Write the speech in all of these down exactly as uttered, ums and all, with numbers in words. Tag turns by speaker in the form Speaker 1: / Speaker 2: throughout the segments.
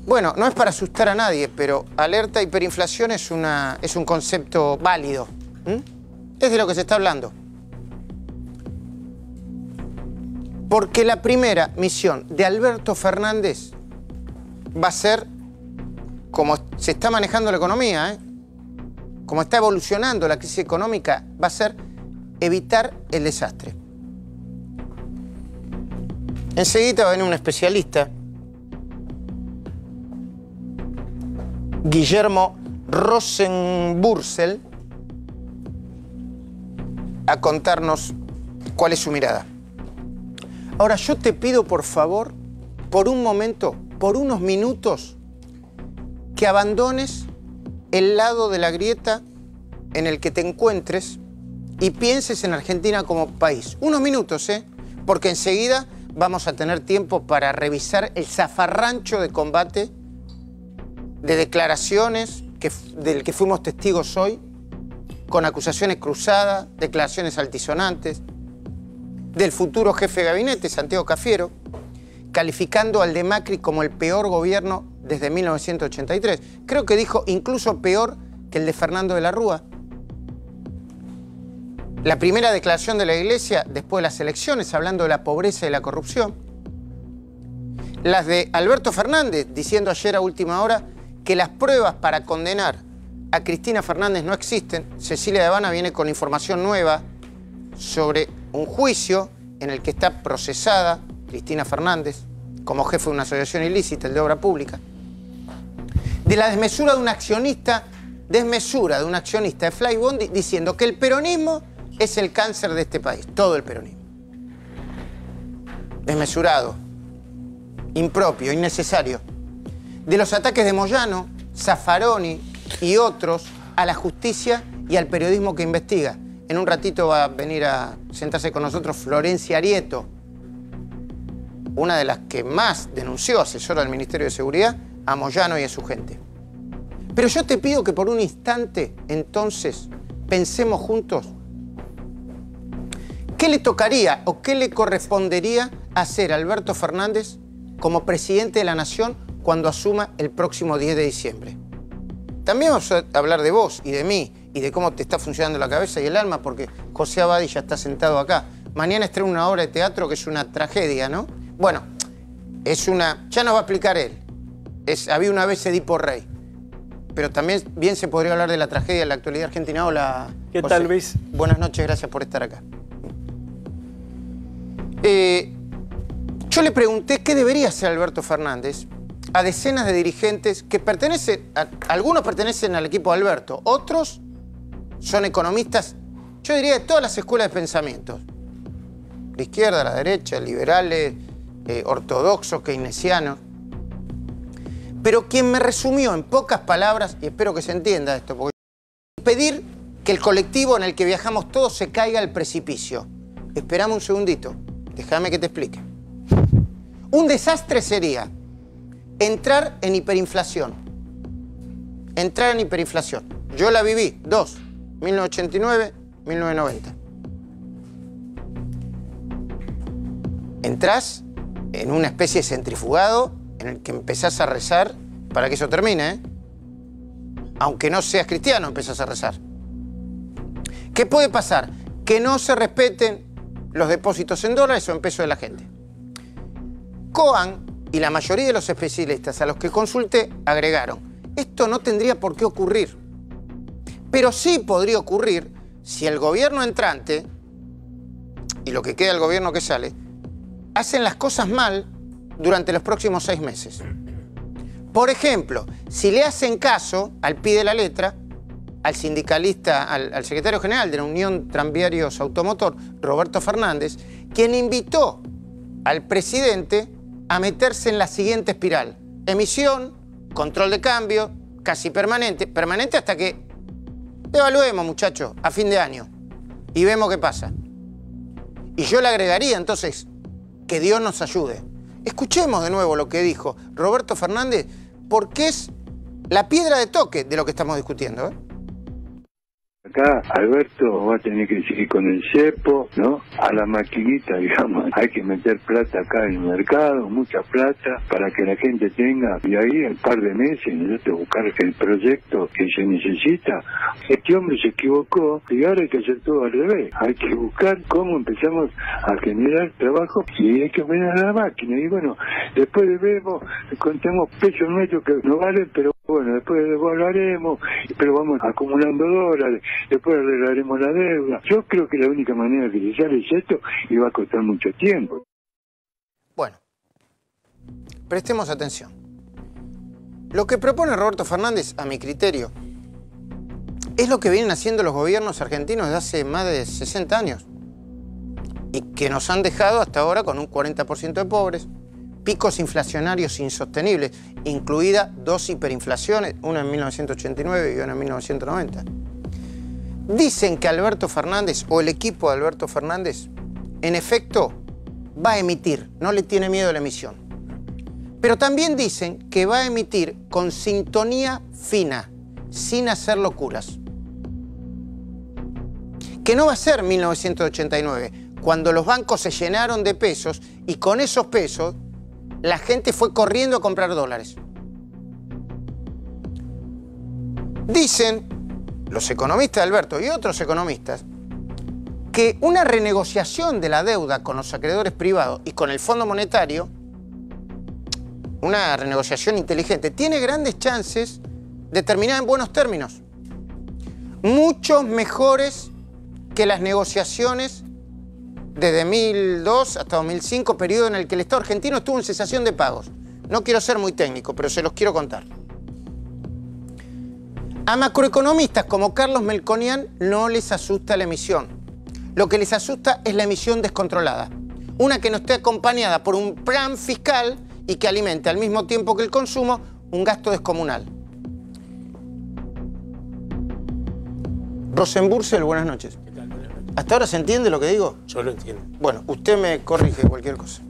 Speaker 1: Bueno, no es para asustar a nadie, pero alerta hiperinflación es, una, es un concepto válido. ¿Mm? Es de lo que se está hablando. Porque la primera misión de Alberto Fernández va a ser, como se está manejando la economía, ¿eh? como está evolucionando la crisis económica, va a ser evitar el desastre. Enseguida va a venir un especialista, Guillermo Rosenbursel, a contarnos cuál es su mirada. Ahora, yo te pido, por favor, por un momento, por unos minutos, que abandones el lado de la grieta en el que te encuentres y pienses en Argentina como país. Unos minutos, ¿eh? Porque enseguida vamos a tener tiempo para revisar el zafarrancho de combate, de declaraciones que, del que fuimos testigos hoy, con acusaciones cruzadas, declaraciones altisonantes, del futuro jefe de gabinete, Santiago Cafiero, calificando al de Macri como el peor gobierno desde mil novecientos ochenta y tres. Creo que dijo incluso peor que el de Fernando de la Rúa. La primera declaración de la Iglesia después de las elecciones, hablando de la pobreza y la corrupción. Las de Alberto Fernández, diciendo ayer a última hora que las pruebas para condenar a Cristina Fernández no existen. Cecilia de Habana viene con información nueva sobre un juicio en el que está procesada Cristina Fernández como jefe de una asociación ilícita, el de obra pública. De la desmesura de un accionista, desmesura de un accionista de Flybondi diciendo que el peronismo es el cáncer de este país, todo el peronismo. Desmesurado, impropio, innecesario. De los ataques de Moyano, Zaffaroni y otros a la justicia y al periodismo que investiga. En un ratito va a venir a sentarse con nosotros Florencia Arieto, una de las que más denunció, asesora del Ministerio de Seguridad, a Moyano y a su gente. Pero yo te pido que por un instante, entonces, pensemos juntos qué le tocaría o qué le correspondería hacer a Alberto Fernández como presidente de la Nación cuando asuma el próximo diez de diciembre. También vamos a hablar de vos y de mí y de cómo te está funcionando la cabeza y el alma, porque José Abadi ya está sentado acá. Mañana estrena una obra de teatro que es una tragedia, ¿no? Bueno, es una... ya nos va a explicar él. Es, había una vez Edipo Rey. Pero también bien se podría hablar de la tragedia de la actualidad argentina. Hola,
Speaker 2: ¿Qué
Speaker 1: José.
Speaker 2: tal, Luis?
Speaker 1: Buenas noches, gracias por estar acá. Eh, yo le pregunté qué debería hacer Alberto Fernández a decenas de dirigentes que pertenecen, a, algunos pertenecen al equipo de Alberto, otros son economistas, yo diría de todas las escuelas de pensamiento. La izquierda, la derecha, liberales, eh, ortodoxos, keynesianos. Pero quien me resumió en pocas palabras, y espero que se entienda esto, porque pedir que el colectivo en el que viajamos todos se caiga al precipicio. Esperame un segundito, déjame que te explique. Un desastre sería entrar en hiperinflación. Entrar en hiperinflación. Yo la viví, dos, mil novecientos ochenta y nueve, mil novecientos noventa. Entrás en una especie de centrifugado en el que empezás a rezar para que eso termine, ¿eh? Aunque no seas cristiano, empezás a rezar. ¿Qué puede pasar? Que no se respeten los depósitos en dólares o en pesos de la gente. Cohen y la mayoría de los especialistas a los que consulté agregaron, esto no tendría por qué ocurrir. Pero sí podría ocurrir si el gobierno entrante, y lo que queda del gobierno que sale, hacen las cosas mal durante los próximos seis meses. Por ejemplo, si le hacen caso al pie de la letra al sindicalista, al, al secretario general de la Unión Tranviarios Automotor, Roberto Fernández, quien invitó al presidente a meterse en la siguiente espiral. Emisión, control de cambio, casi permanente, permanente hasta que evaluemos, muchachos, a fin de año y vemos qué pasa. Y yo le agregaría entonces que Dios nos ayude. Escuchemos de nuevo lo que dijo Roberto Fernández, porque es la piedra de toque de lo que estamos discutiendo, ¿eh?
Speaker 2: acá Alberto va a tener que seguir con el cepo, ¿no? A la maquinita, digamos, hay que meter plata acá en el mercado, mucha plata, para que la gente tenga, y ahí en un par de meses nosotros buscar el proyecto que se necesita. Este hombre se equivocó y ahora hay que hacer todo al revés. Hay que buscar cómo empezamos a generar trabajo y hay que poner a la máquina. Y bueno, después vemos, contemos pesos nuestros que no valen, pero bueno, después devolveremos, pero vamos acumulando dólares, después arreglaremos la deuda. Yo creo que la única manera que se sale es esto y va a costar mucho tiempo.
Speaker 1: Bueno, prestemos atención. Lo que propone Roberto Fernández, a mi criterio, es lo que vienen haciendo los gobiernos argentinos desde hace más de sesenta años y que nos han dejado hasta ahora con un cuarenta por ciento de pobres, picos inflacionarios insostenibles, incluida dos hiperinflaciones, una en mil novecientos ochenta y nueve y una en mil novecientos noventa. Dicen que Alberto Fernández, o el equipo de Alberto Fernández, en efecto, va a emitir, no le tiene miedo a la emisión. Pero también dicen que va a emitir con sintonía fina, sin hacer locuras. Que no va a ser mil novecientos ochenta y nueve, cuando los bancos se llenaron de pesos y con esos pesos la gente fue corriendo a comprar dólares. Dicen los economistas de Alberto y otros economistas que una renegociación de la deuda con los acreedores privados y con el Fondo Monetario, una renegociación inteligente, tiene grandes chances de terminar en buenos términos. Muchos mejores que las negociaciones desde mil dos hasta dos mil cinco, periodo en el que el Estado argentino estuvo en cesación de pagos. No quiero ser muy técnico, pero se los quiero contar. A macroeconomistas como Carlos Melconian no les asusta la emisión. Lo que les asusta es la emisión descontrolada. Una que no esté acompañada por un plan fiscal y que alimente al mismo tiempo que el consumo un gasto descomunal. Rosenbursel, buenas noches.
Speaker 3: ¿Qué tal? Buenas noches.
Speaker 1: ¿Hasta ahora se entiende lo que digo?
Speaker 3: Yo lo entiendo.
Speaker 1: Bueno, usted me corrige cualquier cosa.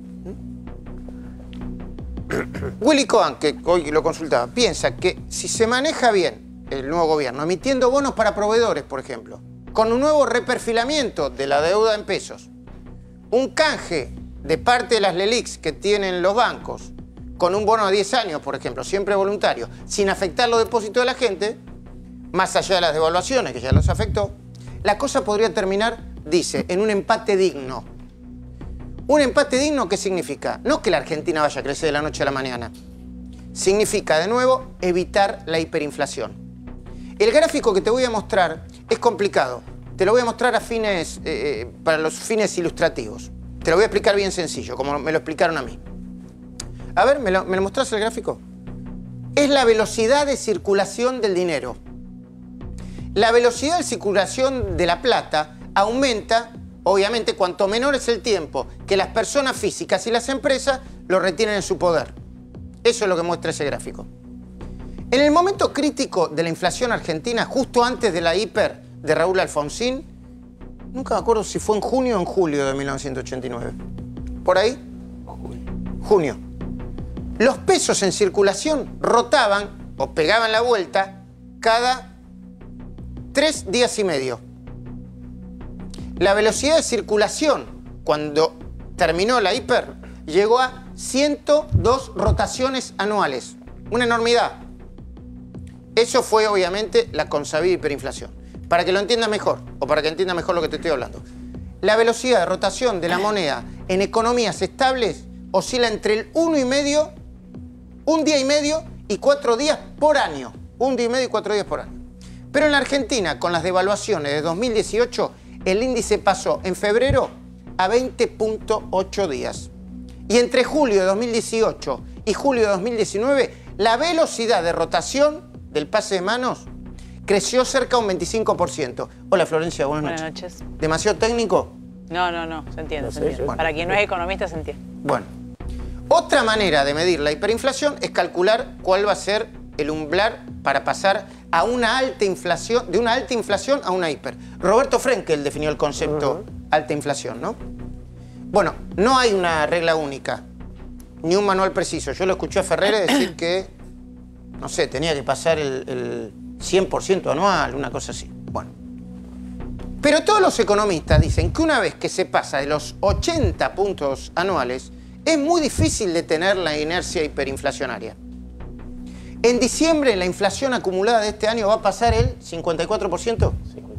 Speaker 1: Willy Cohen, que hoy lo consultaba, piensa que si se maneja bien el nuevo gobierno, emitiendo bonos para proveedores, por ejemplo, con un nuevo reperfilamiento de la deuda en pesos, un canje de parte de las LELIQs que tienen los bancos, con un bono a diez años, por ejemplo, siempre voluntario, sin afectar los depósitos de la gente, más allá de las devaluaciones que ya los afectó, la cosa podría terminar, dice, en un empate digno. ¿Un empate digno qué significa? No que la Argentina vaya a crecer de la noche a la mañana. Significa, de nuevo, evitar la hiperinflación. El gráfico que te voy a mostrar es complicado. Te lo voy a mostrar a fines, eh, para los fines ilustrativos. Te lo voy a explicar bien sencillo, como me lo explicaron a mí. A ver, ¿me lo, me lo mostrás el gráfico? Es la velocidad de circulación del dinero. La velocidad de circulación de la plata aumenta, obviamente, cuanto menor es el tiempo que las personas físicas y las empresas lo retienen en su poder. Eso es lo que muestra ese gráfico. En el momento crítico de la inflación argentina, justo antes de la hiper de Raúl Alfonsín, nunca me acuerdo si fue en junio o en julio de mil novecientos ochenta y nueve. ¿Por ahí? Junio. Los pesos en circulación rotaban o pegaban la vuelta cada tres días y medio. La velocidad de circulación, cuando terminó la hiper, llegó a ciento dos rotaciones anuales. Una enormidad. Eso fue, obviamente, la consabida hiperinflación. Para que lo entienda mejor, o para que entienda mejor lo que te estoy hablando. La velocidad de rotación de la moneda en economías estables oscila entre el uno y medio, un día y medio y cuatro días por año. Un día y medio y cuatro días por año. Pero en la Argentina, con las devaluaciones de dos mil dieciocho, el índice pasó en febrero a veinte punto ocho días. Y entre julio de dos mil dieciocho y julio de dos mil diecinueve, la velocidad de rotación del pase de manos creció cerca de un veinticinco por ciento. Hola, Florencia, buenas noches.
Speaker 4: Buenas noches.
Speaker 1: ¿Demasiado técnico?
Speaker 4: No, no, no, se entiende,
Speaker 3: No
Speaker 4: se
Speaker 3: sé,
Speaker 4: entiende.
Speaker 3: yo-
Speaker 4: Para quien no es economista, se entiende.
Speaker 1: Bueno, otra manera de medir la hiperinflación es calcular cuál va a ser el umbral para pasar a una alta inflación, de una alta inflación a una hiper. Roberto Frenkel definió el concepto uh-huh. alta inflación, ¿no? Bueno, no hay una regla única, ni un manual preciso. Yo lo escuché a Ferrer decir que, no sé, tenía que pasar el, el cien por ciento anual, una cosa así. Bueno, Pero todos los economistas dicen que una vez que se pasa de los ochenta puntos anuales, es muy difícil detener la inercia hiperinflacionaria. En diciembre, la inflación acumulada de este año va a pasar el cincuenta y cuatro por ciento.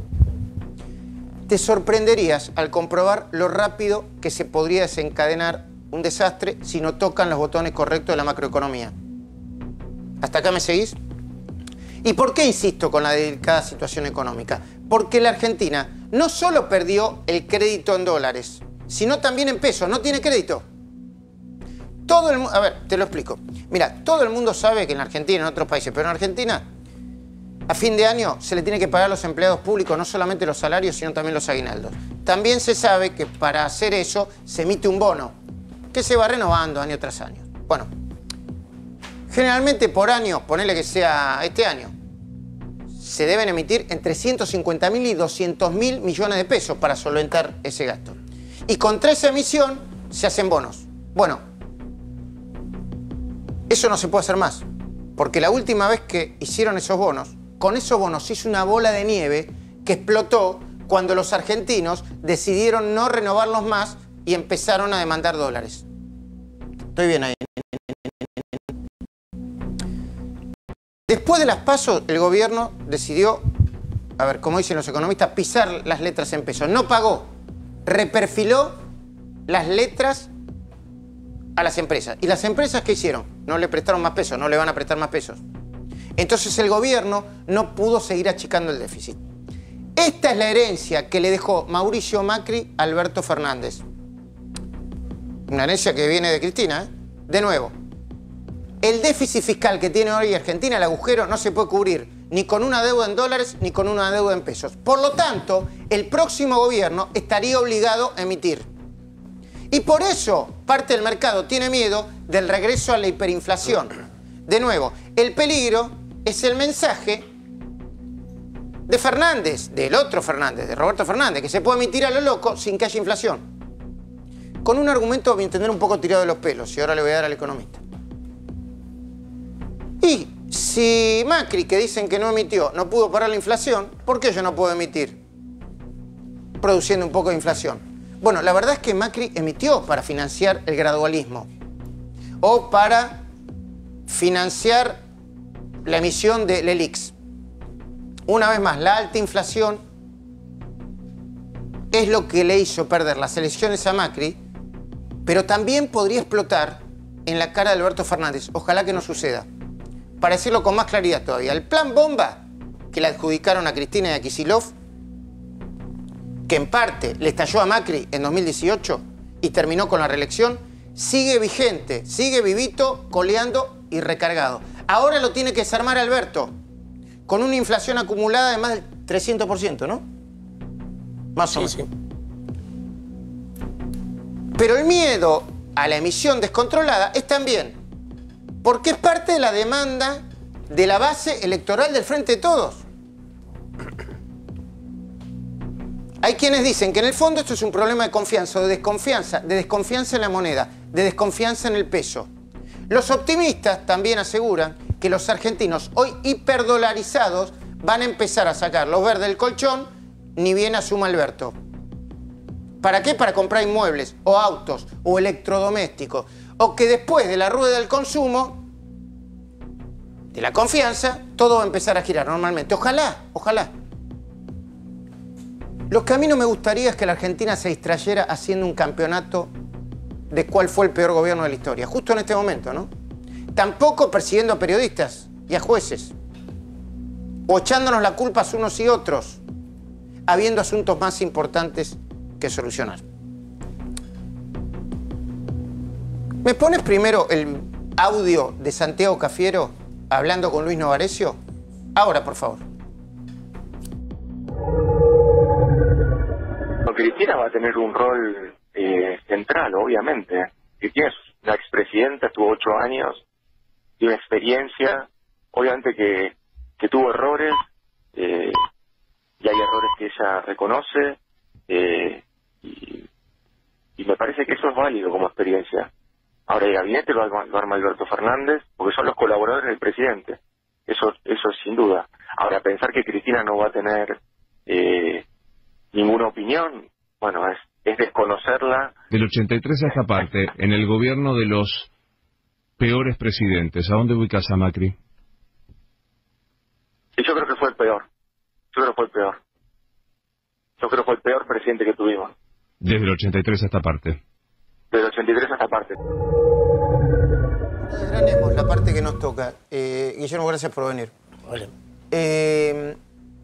Speaker 1: Te sorprenderías al comprobar lo rápido que se podría desencadenar un desastre si no tocan los botones correctos de la macroeconomía. ¿Hasta acá me seguís? ¿Y por qué insisto con la delicada situación económica? Porque la Argentina no solo perdió el crédito en dólares, sino también en pesos. No tiene crédito. Todo el mundo, a ver, te lo explico. Mira, todo el mundo sabe que en Argentina, en otros países, pero en Argentina, a fin de año se le tiene que pagar a los empleados públicos no solamente los salarios, sino también los aguinaldos. También se sabe que para hacer eso se emite un bono, que se va renovando año tras año. Bueno, generalmente por año, ponele que sea este año, se deben emitir entre ciento cincuenta mil y doscientos mil millones de pesos para solventar ese gasto. Y contra esa emisión se hacen bonos. Bueno, eso no se puede hacer más, porque la última vez que hicieron esos bonos, con esos bonos se hizo una bola de nieve que explotó cuando los argentinos decidieron no renovarlos más y empezaron a demandar dólares. Estoy bien ahí. Después de las PASO, el gobierno decidió, a ver, como dicen los economistas, pisar las letras en pesos. No pagó, reperfiló las letras a las empresas. ¿Y las empresas qué hicieron? No le prestaron más pesos, no le van a prestar más pesos. Entonces el gobierno no pudo seguir achicando el déficit. Esta es la herencia que le dejó Mauricio Macri a Alberto Fernández. Una herencia que viene de Cristina, ¿eh? De nuevo. El déficit fiscal que tiene hoy Argentina, el agujero, no se puede cubrir ni con una deuda en dólares ni con una deuda en pesos. Por lo tanto, el próximo gobierno estaría obligado a emitir. Y por eso parte del mercado tiene miedo del regreso a la hiperinflación. De nuevo, el peligro es el mensaje de Fernández, del otro Fernández, de Roberto Fernández, que se puede emitir a lo loco sin que haya inflación. Con un argumento, a mi entender, un poco tirado de los pelos, y ahora le voy a dar al economista. Y si Macri, que dicen que no emitió, no pudo parar la inflación, ¿por qué yo no puedo emitir? Produciendo un poco de inflación. Bueno, la verdad es que Macri emitió para financiar el gradualismo o para financiar la emisión del E L I X. Una vez más, la alta inflación es lo que le hizo perder las elecciones a Macri, pero también podría explotar en la cara de Alberto Fernández. Ojalá que no suceda. Para decirlo con más claridad todavía, el plan bomba que le adjudicaron a Cristina y a Kicillof, que en parte le estalló a Macri en dos mil dieciocho y terminó con la reelección, sigue vigente, sigue vivito, coleando y recargado. Ahora lo tiene que desarmar Alberto, con una inflación acumulada de más del trescientos por ciento, ¿no? Más o menos. Sí, sí. Pero el miedo a la emisión descontrolada es también porque es parte de la demanda de la base electoral del Frente de Todos. Hay quienes dicen que en el fondo esto es un problema de confianza, de desconfianza, de desconfianza en la moneda, de desconfianza en el peso. Los optimistas también aseguran que los argentinos hoy hiperdolarizados van a empezar a sacar los verdes del colchón, ni bien asuma Alberto. ¿Para qué? Para comprar inmuebles, o autos, o electrodomésticos. O que después de la rueda del consumo, de la confianza, todo va a empezar a girar normalmente. Ojalá, ojalá. Lo que a mí no me gustaría es que la Argentina se distrayera haciendo un campeonato de cuál fue el peor gobierno de la historia. Justo en este momento, ¿no? Tampoco persiguiendo a periodistas y a jueces. O echándonos la culpa a unos y otros, habiendo asuntos más importantes que solucionar. ¿Me pones primero el audio de Santiago Cafiero hablando con Luis Novarecio? Ahora, por favor.
Speaker 3: Cristina va a tener un rol eh, central, obviamente. Cristina es una expresidenta, estuvo ocho años, tiene experiencia, obviamente que, que tuvo errores, eh, y hay errores que ella reconoce, eh, y, y me parece que eso es válido como experiencia. Ahora el gabinete lo, lo arma Alberto Fernández, porque son los colaboradores del presidente, eso eso sin duda. Ahora, pensar que Cristina no va a tener... Eh, ninguna opinión, bueno, es, es desconocerla.
Speaker 5: Del ochenta y tres a esta parte, en el gobierno de los peores presidentes, ¿a dónde ubicas a Macri?
Speaker 3: Y yo creo que fue el peor. Yo creo que fue el peor. Yo creo que fue el peor presidente que tuvimos.
Speaker 5: Desde el ochenta y tres a esta parte.
Speaker 3: Desde el ochenta y tres a esta parte.
Speaker 1: Desgranemos la parte que nos toca. Eh, Guillermo, gracias por venir.
Speaker 6: Vale.
Speaker 1: Eh,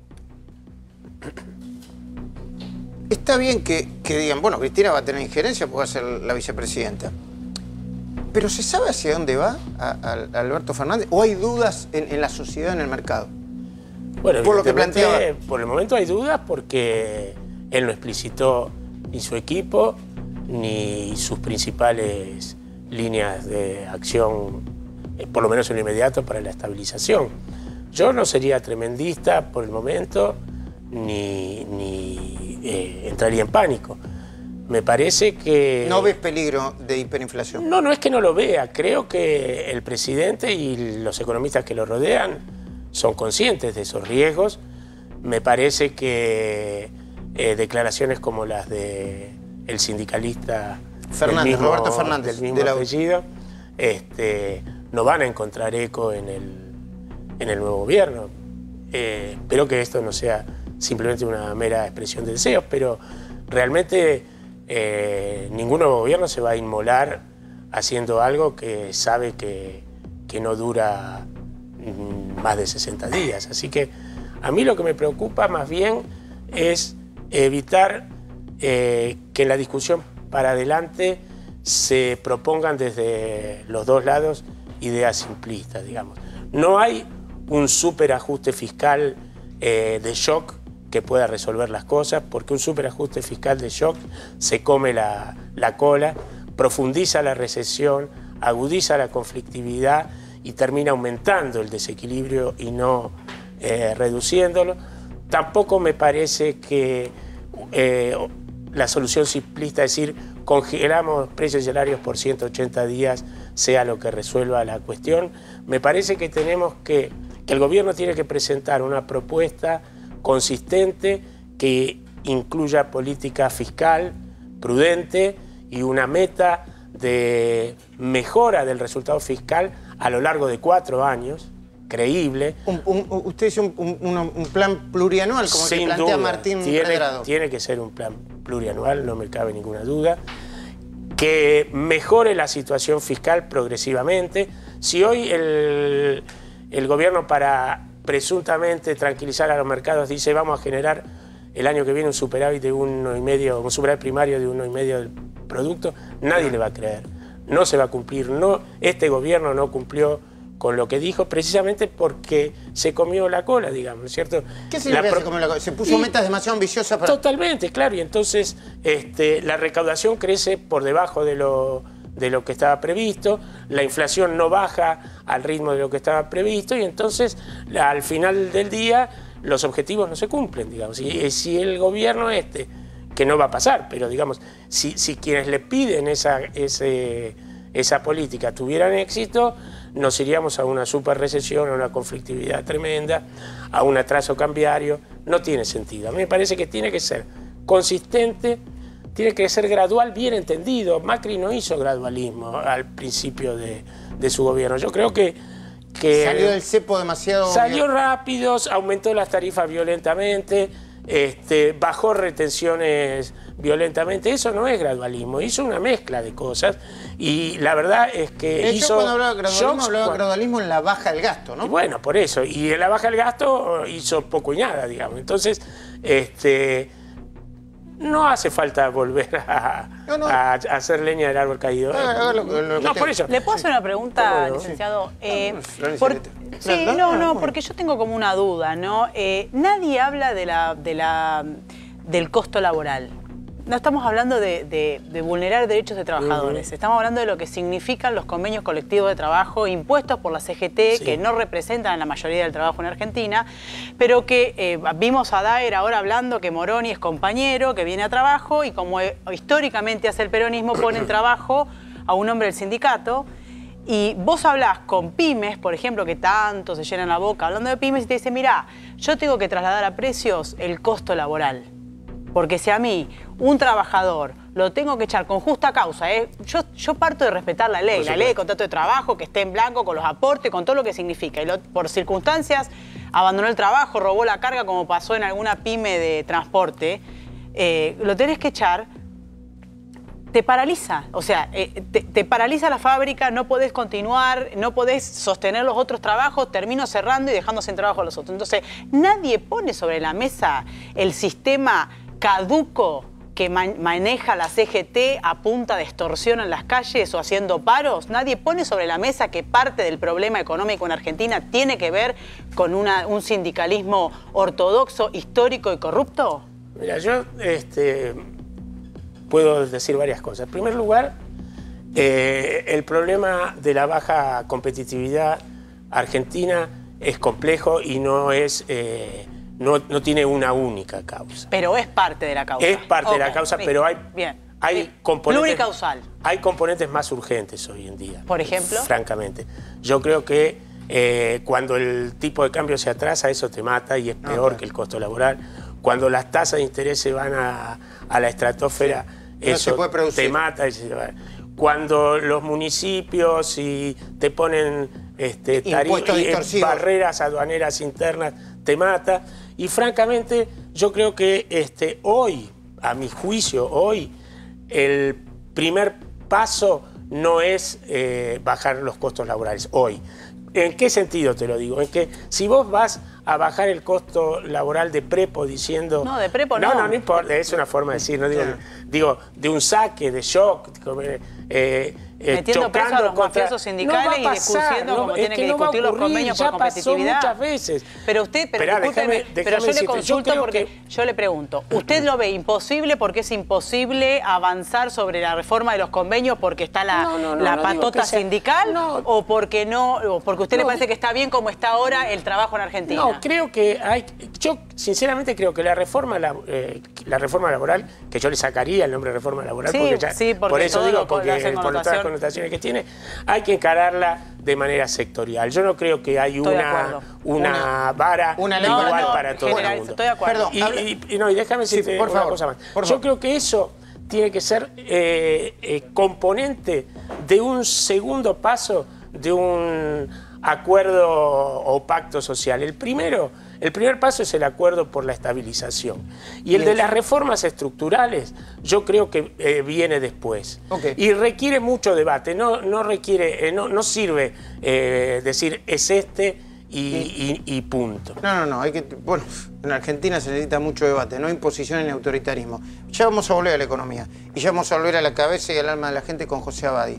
Speaker 1: está bien que, que digan, bueno, Cristina va a tener injerencia porque va a ser la vicepresidenta. ¿Pero se sabe hacia dónde va a, a, a Alberto Fernández? ¿O hay dudas en, en la sociedad, en el mercado?
Speaker 6: Bueno,
Speaker 1: por lo que planteaba.
Speaker 6: Por el momento hay dudas porque él no explicitó ni su equipo ni sus principales líneas de acción, eh, por lo menos en lo inmediato, para la estabilización. Yo no sería tremendista por el momento, ni, ni eh, entraría en pánico. Me parece que...
Speaker 1: ¿No ves peligro de hiperinflación?
Speaker 6: No, no es que no lo vea. Creo que el presidente y los economistas que lo rodean son conscientes de esos riesgos. Me parece que eh, declaraciones como las de el sindicalista
Speaker 1: Fernández,
Speaker 6: mismo,
Speaker 1: Roberto Fernández,
Speaker 6: del mismo
Speaker 1: de la...
Speaker 6: apellido, este, no van a encontrar eco en el, en el nuevo gobierno. Eh, espero que esto no sea simplemente una mera expresión de deseos, pero realmente eh, ningún nuevo gobierno se va a inmolar haciendo algo que sabe que, que no dura más de sesenta días. Así que a mí lo que me preocupa más bien es evitar eh, que en la discusión para adelante se propongan desde los dos lados ideas simplistas, digamos. No hay un superajuste fiscal eh, de shock que pueda resolver las cosas, porque un superajuste fiscal de shock se come la, la cola, profundiza la recesión, agudiza la conflictividad y termina aumentando el desequilibrio y no eh, reduciéndolo. Tampoco me parece que eh, la solución simplista, es decir, congelamos precios y salarios por ciento ochenta días, sea lo que resuelva la cuestión. Me parece que tenemos que, que el gobierno tiene que presentar una propuesta consistente que incluya política fiscal prudente y una meta de mejora del resultado fiscal a lo largo de cuatro años, creíble.
Speaker 1: Un, un, usted dice un, un, un plan plurianual, como el que plantea Martín Redrado.
Speaker 6: Tiene que ser un plan plurianual, no me cabe ninguna duda, que mejore la situación fiscal progresivamente. Si hoy el, el gobierno, para presuntamente tranquilizar a los mercados, dice vamos a generar el año que viene un superávit de uno y medio, un superávit primario de uno y medio del producto, nadie le va a creer. No se va a cumplir. No, este gobierno no cumplió con lo que dijo precisamente porque se comió la cola, digamos, ¿cierto?
Speaker 1: ¿Qué significa se comió la cola? Se puso y metas demasiado ambiciosas para...
Speaker 6: Totalmente, claro, y entonces este, la recaudación crece por debajo de lo, de lo que estaba previsto, la inflación no baja al ritmo de lo que estaba previsto y entonces la, al final del día los objetivos no se cumplen, digamos. Y si el gobierno este, que no va a pasar, pero digamos, si, si quienes le piden esa, ese, esa política tuvieran éxito, nos iríamos a una superrecesión, a una conflictividad tremenda, a un atraso cambiario. No tiene sentido. A mí me parece que tiene que ser consistente, tiene que ser gradual, bien entendido. Macri no hizo gradualismo al principio de, de su gobierno. Yo creo que Que
Speaker 1: salió del cepo demasiado...
Speaker 6: Salió rápido, aumentó las tarifas violentamente, este, bajó retenciones violentamente. Eso no es gradualismo, hizo una mezcla de cosas y la verdad es que
Speaker 1: eh,
Speaker 6: hizo...
Speaker 1: Yo cuando hablaba de gradualismo,
Speaker 6: shocks,
Speaker 1: hablaba de
Speaker 6: cuando...
Speaker 1: gradualismo en la baja del gasto, ¿no?
Speaker 6: Y bueno, por eso. Y en la baja del gasto hizo poco y nada, digamos. Entonces, este... no hace falta volver a, no, no. a, a hacer leña del árbol caído.
Speaker 1: Ah, lo, lo, lo
Speaker 6: no, por eso.
Speaker 4: ¿Le puedo hacer una pregunta, no, licenciado? Sí, eh, no, por, sí no, no, porque yo tengo como una duda, ¿no? Eh, nadie habla de la, de la, del costo laboral. No estamos hablando de, de, de vulnerar derechos de trabajadores. Uh-huh. Estamos hablando de lo que significan los convenios colectivos de trabajo impuestos por la C G T, sí, que no representan la mayoría del trabajo en Argentina, pero que eh, vimos a Daer ahora hablando que Moroni es compañero, que viene a trabajo y como eh, históricamente hace el peronismo, pone en trabajo a un hombre del sindicato. Y vos hablás con pymes, por ejemplo, que tanto se llenan la boca hablando de pymes y te dicen, mirá, yo tengo que trasladar a precios el costo laboral. Porque si a mí, un trabajador, lo tengo que echar con justa causa, ¿eh? yo, yo parto de respetar la ley, la ley de contrato de trabajo, que esté en blanco, con los aportes, con todo lo que significa. Y lo, por circunstancias, abandonó el trabajo, robó la carga, como pasó en alguna pyme de transporte, eh, lo tenés que echar, te paraliza. O sea, eh, te, te paraliza la fábrica, no podés continuar, no podés sostener los otros trabajos, termino cerrando y dejando sin trabajo a los otros. Entonces, nadie pone sobre la mesa el sistema caduco que man maneja la C G T a punta de extorsión en las calles o haciendo paros. Nadie pone sobre la mesa que parte del problema económico en Argentina tiene que ver con una, un sindicalismo ortodoxo, histórico y corrupto.
Speaker 6: Mira, yo este, puedo decir varias cosas. En primer lugar, eh, el problema de la baja competitividad argentina es complejo y no es... Eh, No, no tiene una única causa.
Speaker 4: Pero es parte de la causa.
Speaker 6: Es parte okay. de la causa,
Speaker 4: Bien.
Speaker 6: pero hay,
Speaker 4: Bien.
Speaker 6: hay
Speaker 4: Bien.
Speaker 6: componentes...
Speaker 4: Pluricausal.
Speaker 6: Hay componentes más urgentes hoy en día.
Speaker 4: ¿Por ejemplo?
Speaker 6: Francamente. Yo creo que eh, cuando el tipo de cambio se atrasa, eso te mata y es peor okay. que el costo laboral. Cuando las tasas de interés se van a, a la estratosfera, sí. eso no te mata. Y se va. Cuando los municipios y te ponen este, y barreras aduaneras internas, te mata. Y francamente, yo creo que este, hoy, a mi juicio, hoy, el primer paso no es eh, bajar los costos laborales, hoy. ¿En qué sentido te lo digo? En que si vos vas a bajar el costo laboral de prepo diciendo...
Speaker 4: No, de prepo
Speaker 6: no.
Speaker 4: No,
Speaker 6: no, no importa, es una forma de decir, no digo, digo de un saque, de shock, eh, eh,
Speaker 4: metiendo preso a los
Speaker 6: contra...
Speaker 4: mafiosos sindicales
Speaker 6: no
Speaker 4: y discutiendo
Speaker 6: no,
Speaker 4: como tienen que
Speaker 6: no
Speaker 4: discutir los
Speaker 6: ocurrir,
Speaker 4: convenios por competitividad.
Speaker 6: Muchas veces.
Speaker 4: Pero usted, pero,
Speaker 6: Esperá,
Speaker 4: discúlpeme,
Speaker 6: déjame, déjame
Speaker 4: pero yo
Speaker 6: decirte,
Speaker 4: le consulto
Speaker 6: yo
Speaker 4: porque
Speaker 6: que...
Speaker 4: yo le pregunto, ¿usted lo ve imposible porque es imposible avanzar sobre la reforma de los convenios porque está la,
Speaker 6: no, no, no,
Speaker 4: la
Speaker 6: no
Speaker 4: patota
Speaker 6: sea...
Speaker 4: sindical
Speaker 6: no.
Speaker 4: o porque no, o porque a usted
Speaker 6: no,
Speaker 4: le parece que está bien como está ahora el trabajo en Argentina?
Speaker 6: No, creo que hay, yo sinceramente creo que la reforma, la, eh, la reforma laboral, que yo le sacaría el nombre de reforma laboral,
Speaker 4: sí,
Speaker 6: porque ya,
Speaker 4: sí, porque
Speaker 6: por eso digo, porque
Speaker 4: por
Speaker 6: todas las connotaciones que tiene, hay que encararla de manera sectorial. Yo no creo que hay una, una, una vara
Speaker 1: una
Speaker 6: igual
Speaker 4: no, no,
Speaker 6: para todo
Speaker 4: general,
Speaker 6: el mundo.
Speaker 4: Estoy de acuerdo.
Speaker 6: Y, y, y, no, y déjame decirte
Speaker 1: sí, por
Speaker 6: una
Speaker 1: favor,
Speaker 6: cosa más.
Speaker 1: Por
Speaker 6: yo
Speaker 1: favor.
Speaker 6: creo que eso tiene que ser eh, eh, componente de un segundo paso de un acuerdo o pacto social. El primero, el primer paso es el acuerdo por la estabilización. Y el de las reformas estructurales, yo creo que eh, viene después.
Speaker 1: Okay.
Speaker 6: Y requiere mucho debate. No, no requiere, eh, no, no sirve eh, decir es este y, y, y punto.
Speaker 1: No, no, no. Hay que, bueno, en Argentina se necesita mucho debate, no imposición ni autoritarismo. Ya vamos a volver a la economía. Y ya vamos a volver a la cabeza y al alma de la gente con José Abadi.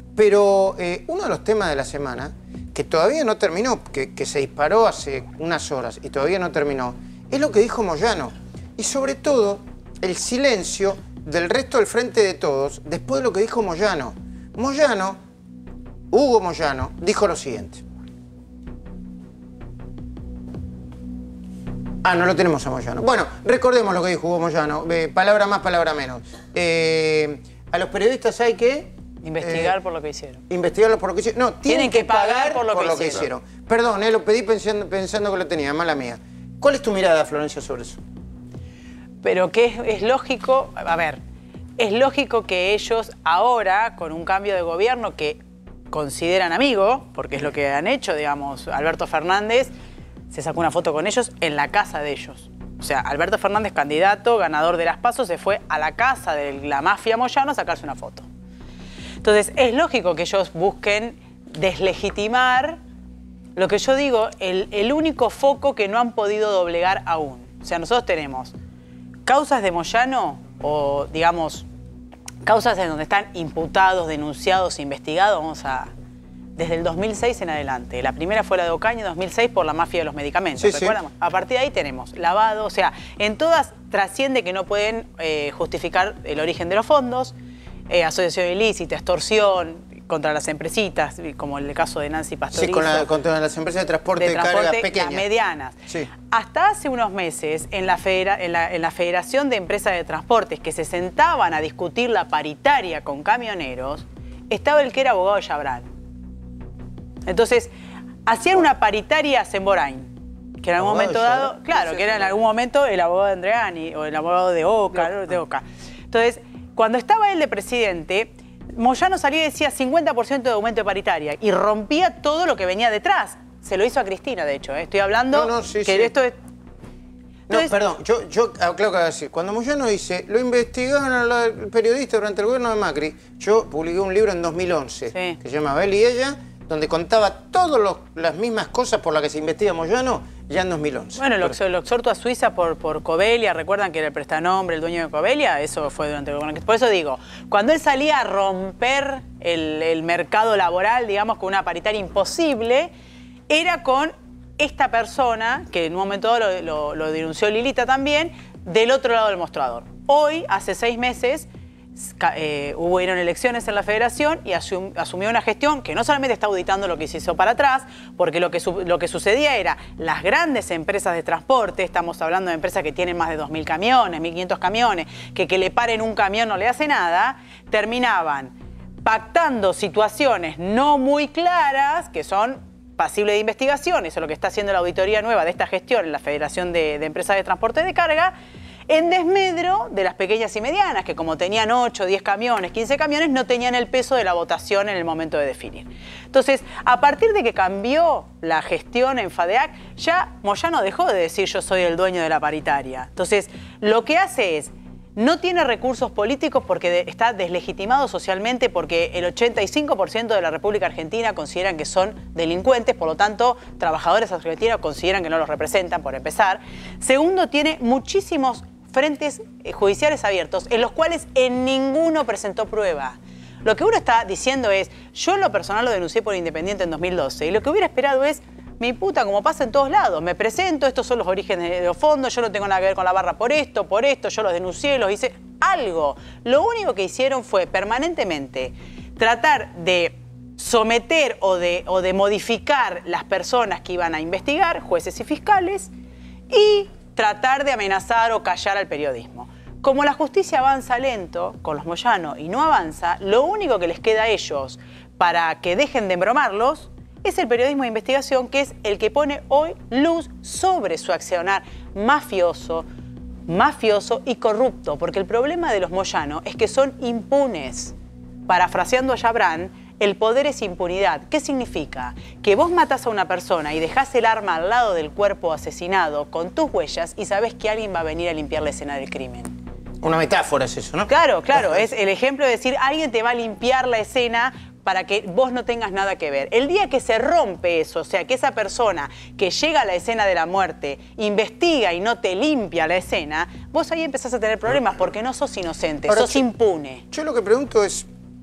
Speaker 1: Pero eh, uno de los temas de la semana, que todavía no terminó, que, que se disparó hace unas horas y todavía no terminó, es lo que dijo Moyano. Y sobre todo, el silencio del resto del Frente de Todos después de lo que dijo Moyano. Moyano, Hugo Moyano, dijo lo siguiente. Ah, no lo tenemos a Moyano. Bueno, recordemos lo que dijo Hugo Moyano. Eh, palabra más, palabra menos. Eh, a los periodistas hay que...
Speaker 4: Investigar
Speaker 1: eh,
Speaker 4: por lo que hicieron.
Speaker 1: Investigarlos por lo que hicieron. No, tienen,
Speaker 4: tienen que, que pagar, pagar por, lo,
Speaker 1: por
Speaker 4: que,
Speaker 1: lo que hicieron. Perdón, eh, lo pedí pensando, pensando que lo tenía, mala mía. ¿Cuál es tu mirada, Florencia, sobre eso?
Speaker 4: Pero que es, es lógico, a ver, es lógico que ellos ahora, con un cambio de gobierno que consideran amigo, porque es lo que han hecho, digamos, Alberto Fernández se sacó una foto con ellos en la casa de ellos. O sea, Alberto Fernández, candidato, ganador de las PASO, se fue a la casa de la mafia Moyano a sacarse una foto. Entonces, es lógico que ellos busquen deslegitimar lo que yo digo, el, el único foco que no han podido doblegar aún. O sea, nosotros tenemos causas de Moyano, o digamos, causas en donde están imputados, denunciados, investigados, vamos a... desde el dos mil seis en adelante. La primera fue la de Ocaña, dos mil seis, por la mafia de los medicamentos.
Speaker 1: Sí,
Speaker 4: ¿Recuerdan? Sí. A partir de ahí tenemos lavado, o sea, en todas trasciende que no pueden eh, justificar el origen de los fondos, Eh, asociación ilícita, extorsión contra las empresitas, como el caso de Nancy Pastorizo.
Speaker 1: Sí, con la, contra las empresas de transporte de,
Speaker 4: de transporte,
Speaker 1: cargas pequeñas.
Speaker 4: Las medianas.
Speaker 1: Sí.
Speaker 4: Hasta hace unos meses, en la, federa, en, la, en la Federación de Empresas de Transportes, que se sentaban a discutir la paritaria con camioneros, estaba el que era abogado de Yabrán. Entonces, hacían una paritaria a Semborain, que en algún
Speaker 1: abogado
Speaker 4: momento dado, Yara, claro, que era en algún momento el abogado de Andreani o el abogado de Oca, no, de Oca. Entonces, cuando estaba él de presidente, Moyano salía y decía cincuenta por ciento de aumento de paritaria y rompía todo lo que venía detrás. Se lo hizo a Cristina, de hecho, ¿eh? Estoy hablando
Speaker 1: no, no, sí,
Speaker 4: que
Speaker 1: sí.
Speaker 4: esto es...
Speaker 1: Entonces, no, perdón, yo, yo claro que voy a decir, cuando Moyano dice, lo investigaron a la periodista durante el gobierno de Macri, yo publiqué un libro en dos mil once, sí, que se llama Él y Ella, donde contaba todas las mismas cosas por las que se investiga Moyano ya en dos mil once.
Speaker 4: Bueno, lo, lo exhorto a Suiza por, por Covelia, recuerdan que era el prestanombre, el dueño de Covelia, eso fue durante el gobierno. Por eso digo, cuando él salía a romper el, el mercado laboral, digamos, con una paritaria imposible, era con esta persona, que en un momento dado lo, lo, lo denunció Lilita también, del otro lado del mostrador. Hoy, hace seis meses, eh, hubo elecciones en la federación y asum, asumió una gestión que no solamente está auditando lo que se hizo para atrás, porque lo que, su, lo que sucedía era las grandes empresas de transporte, estamos hablando de empresas que tienen más de dos mil camiones, mil quinientos camiones, que que le paren un camión no le hace nada, terminaban pactando situaciones no muy claras, que son pasible de investigación, eso es lo que está haciendo la auditoría nueva de esta gestión en la Federación de, de Empresas de Transporte de Carga, en desmedro de las pequeñas y medianas, que como tenían ocho, diez camiones, quince camiones, no tenían el peso de la votación en el momento de definir. Entonces, a partir de que cambió la gestión en FADEAC, ya Moyano dejó de decir yo soy el dueño de la paritaria. Entonces, lo que hace es, no tiene recursos políticos porque de, está deslegitimado socialmente, porque el ochenta y cinco por ciento de la República Argentina consideran que son delincuentes, por lo tanto, trabajadores argentinos consideran que no los representan, por empezar. Segundo, tiene muchísimos frentes judiciales abiertos, en los cuales en ninguno presentó prueba. Lo que uno está diciendo es, yo en lo personal lo denuncié por Independiente en dos mil doce, y lo que hubiera esperado es, mi puta, como pasa en todos lados, me presento, estos son los orígenes de los fondos, yo no tengo nada que ver con la barra por esto, por esto, yo los denuncié, los hice, algo. Lo único que hicieron fue permanentemente tratar de someter o de, o de modificar las personas que iban a investigar, jueces y fiscales, y tratar de amenazar o callar al periodismo. Como la justicia avanza lento con los Moyano y no avanza, lo único que les queda a ellos para que dejen de embromarlos es el periodismo de investigación, que es el que pone hoy luz sobre su accionar mafioso, mafioso y corrupto, porque el problema de los Moyano es que son impunes. Parafraseando a Chabrán, el poder es impunidad. ¿Qué significa? Que vos matás a una persona y dejás el arma al lado del cuerpo asesinado con tus huellas y sabés que alguien va a venir a limpiar la escena del crimen.
Speaker 1: Una metáfora es eso, ¿no?
Speaker 4: Claro, claro. Es el ejemplo de decir, alguien te va a limpiar la escena para que vos no tengas nada que ver. El día que se rompe eso, o sea, que esa persona que llega a la escena de la muerte, investiga y no te limpia la escena, vos ahí empezás a tener problemas porque no sos inocente, Ahora, sos yo, impune.
Speaker 1: Yo lo que pregunto es,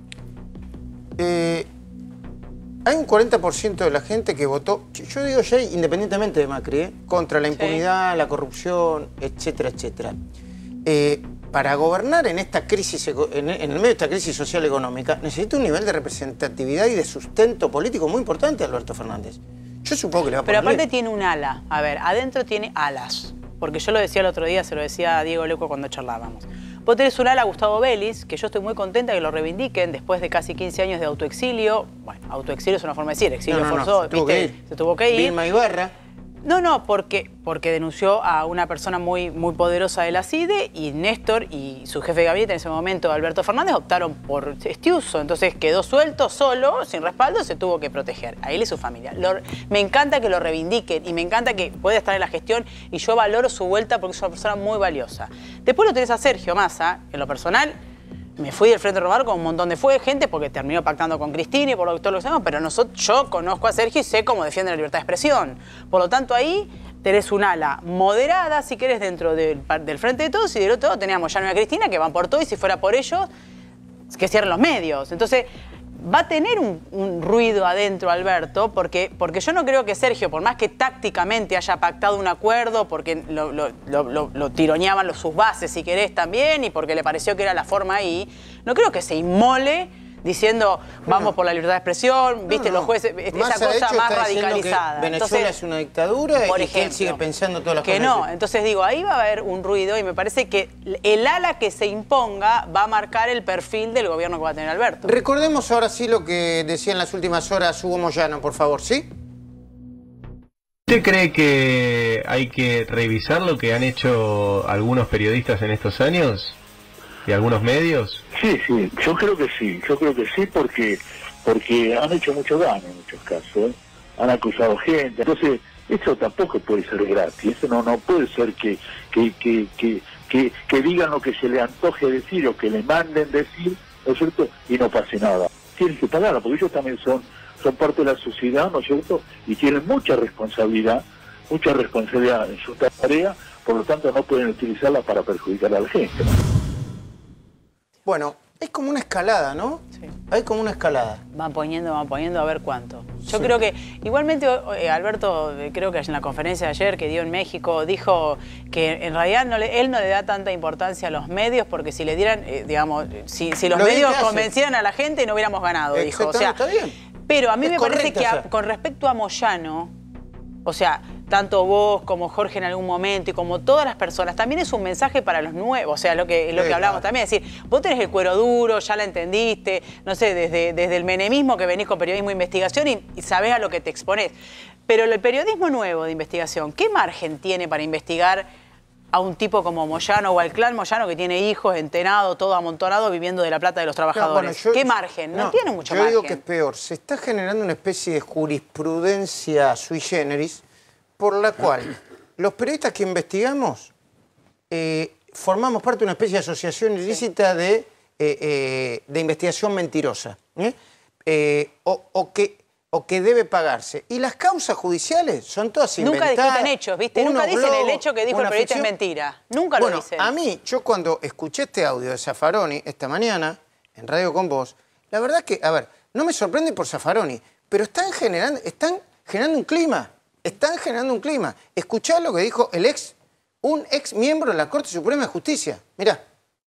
Speaker 1: eh, hay un cuarenta por ciento de la gente que votó, yo digo ya independientemente de Macri, ¿eh? contra la impunidad, sí. la corrupción, etcétera, etcétera. Eh, para gobernar en esta crisis, en el medio de esta crisis social económica, necesita un nivel de representatividad y de sustento político muy importante, Alberto Fernández. Yo supongo que le va a poner.
Speaker 4: Pero aparte tiene un ala. A ver, adentro tiene alas. Porque yo lo decía el otro día, se lo decía a Diego Leuco cuando charlábamos. Vos tenés un ala a Gustavo Vélez, que yo estoy muy contenta que lo reivindiquen después de casi quince años de autoexilio. Bueno, autoexilio es una forma de decir, exilio
Speaker 1: no, no,
Speaker 4: forzado.
Speaker 1: No, se, tuvo que ir.
Speaker 4: se tuvo que ir.
Speaker 1: Vilma Ibarra.
Speaker 4: No, no, porque, porque denunció a una persona muy, muy poderosa de la CIDE y Néstor y su jefe de gabinete en ese momento, Alberto Fernández, optaron por Estiuso. Entonces quedó suelto, solo, sin respaldo, se tuvo que proteger a él y su familia. Lo, me encanta que lo reivindiquen y me encanta que pueda estar en la gestión y yo valoro su vuelta porque es una persona muy valiosa. Después lo tenés a Sergio Massa, en lo personal. Me fui del Frente Renovador con un montón de fue gente porque terminó pactando con Cristina y por lo que todo lo que sabemos, pero nosotros, yo conozco a Sergio y sé cómo defiende la libertad de expresión. Por lo tanto, ahí tenés un ala moderada, si querés, dentro del, del Frente de Todos, y del otro lado teníamos ya a Cristina, que van por todo, y si fuera por ellos, que cierren los medios. Entonces, va a tener un, un ruido adentro, Alberto, porque, porque yo no creo que Sergio, por más que tácticamente haya pactado un acuerdo, porque lo, lo, lo, lo, lo tironeaban los, sus bases, si querés, también, y porque le pareció que era la forma ahí, no creo que se inmole diciendo vamos no. por la libertad de expresión, viste, no, no. los jueces, esa
Speaker 1: Massa,
Speaker 4: cosa
Speaker 1: hecho,
Speaker 4: más radicalizada.
Speaker 1: Venezuela
Speaker 4: entonces,
Speaker 1: es una dictadura
Speaker 4: por
Speaker 1: y
Speaker 4: ejemplo,
Speaker 1: que él sigue pensando todas las
Speaker 4: que
Speaker 1: cosas.
Speaker 4: Que no, entonces digo, ahí va a haber un ruido y me parece que el ala que se imponga va a marcar el perfil del gobierno que va a tener Alberto.
Speaker 1: Recordemos ahora sí lo que decía en las últimas horas Hugo Moyano, por favor, ¿sí?
Speaker 7: ¿Usted cree que hay que revisar lo que han hecho algunos periodistas en estos años? ¿Y algunos medios?
Speaker 8: Sí, sí, yo creo que sí, yo creo que sí porque porque han hecho mucho daño en muchos casos, ¿eh? Han acusado gente, entonces eso tampoco puede ser gratis, eso no no puede ser que que, que, que, que, que digan lo que se le antoje decir o que le manden decir, ¿no es cierto? Y no pase nada. Tienen que pagarla, porque ellos también son, son parte de la sociedad, ¿no es cierto? Y tienen mucha responsabilidad, mucha responsabilidad en su tarea, por lo tanto no pueden utilizarla para perjudicar a la gente, ¿no?
Speaker 1: Bueno, es como una escalada, ¿no? Sí. Hay como una escalada.
Speaker 4: Van poniendo, van poniendo a ver cuánto. Yo sí. creo que, igualmente, eh, Alberto, creo que en la conferencia de ayer que dio en México, dijo que en realidad no le, él no le da tanta importancia a los medios, porque si le dieran, eh, digamos, si, si los Lo medios convencieran a la gente, no hubiéramos ganado, dijo. O sea,
Speaker 1: está bien.
Speaker 4: Pero a mí
Speaker 1: es
Speaker 4: me parece que
Speaker 1: a,
Speaker 4: con respecto a Moyano, o sea, tanto vos como Jorge en algún momento y como todas las personas, también es un mensaje para los nuevos, o sea, lo que, lo que hablábamos también, es decir, vos tenés el cuero duro, ya la entendiste, no sé, desde, desde el menemismo que venís con periodismo de investigación y, y sabés a lo que te exponés. Pero el periodismo nuevo de investigación, ¿qué margen tiene para investigar a un tipo como Moyano o al clan Moyano que tiene hijos, entenado, todo amontonado, viviendo de la plata de los trabajadores? No, bueno, yo, ¿Qué margen? No, no tiene mucho
Speaker 1: yo
Speaker 4: margen.
Speaker 1: Yo digo que es peor, se está generando una especie de jurisprudencia sui generis por la cual los periodistas que investigamos eh, formamos parte de una especie de asociación ilícita de, eh, eh, de investigación mentirosa, ¿eh? Eh, o, o, que, o que debe pagarse. Y las causas judiciales son todas inventadas.
Speaker 4: Nunca discuten hechos, ¿viste? Nunca dicen globos, el hecho que dijo el periodista ficción. Es mentira. Nunca
Speaker 1: bueno,
Speaker 4: lo dicen.
Speaker 1: A mí, yo cuando escuché este audio de Zaffaroni esta mañana, en Radio con Vos, la verdad que, a ver, no me sorprende por Zaffaroni, pero están generando, están generando un clima. Están generando un clima. Escuchá lo que dijo el ex, un ex miembro de la Corte Suprema de Justicia. Mirá.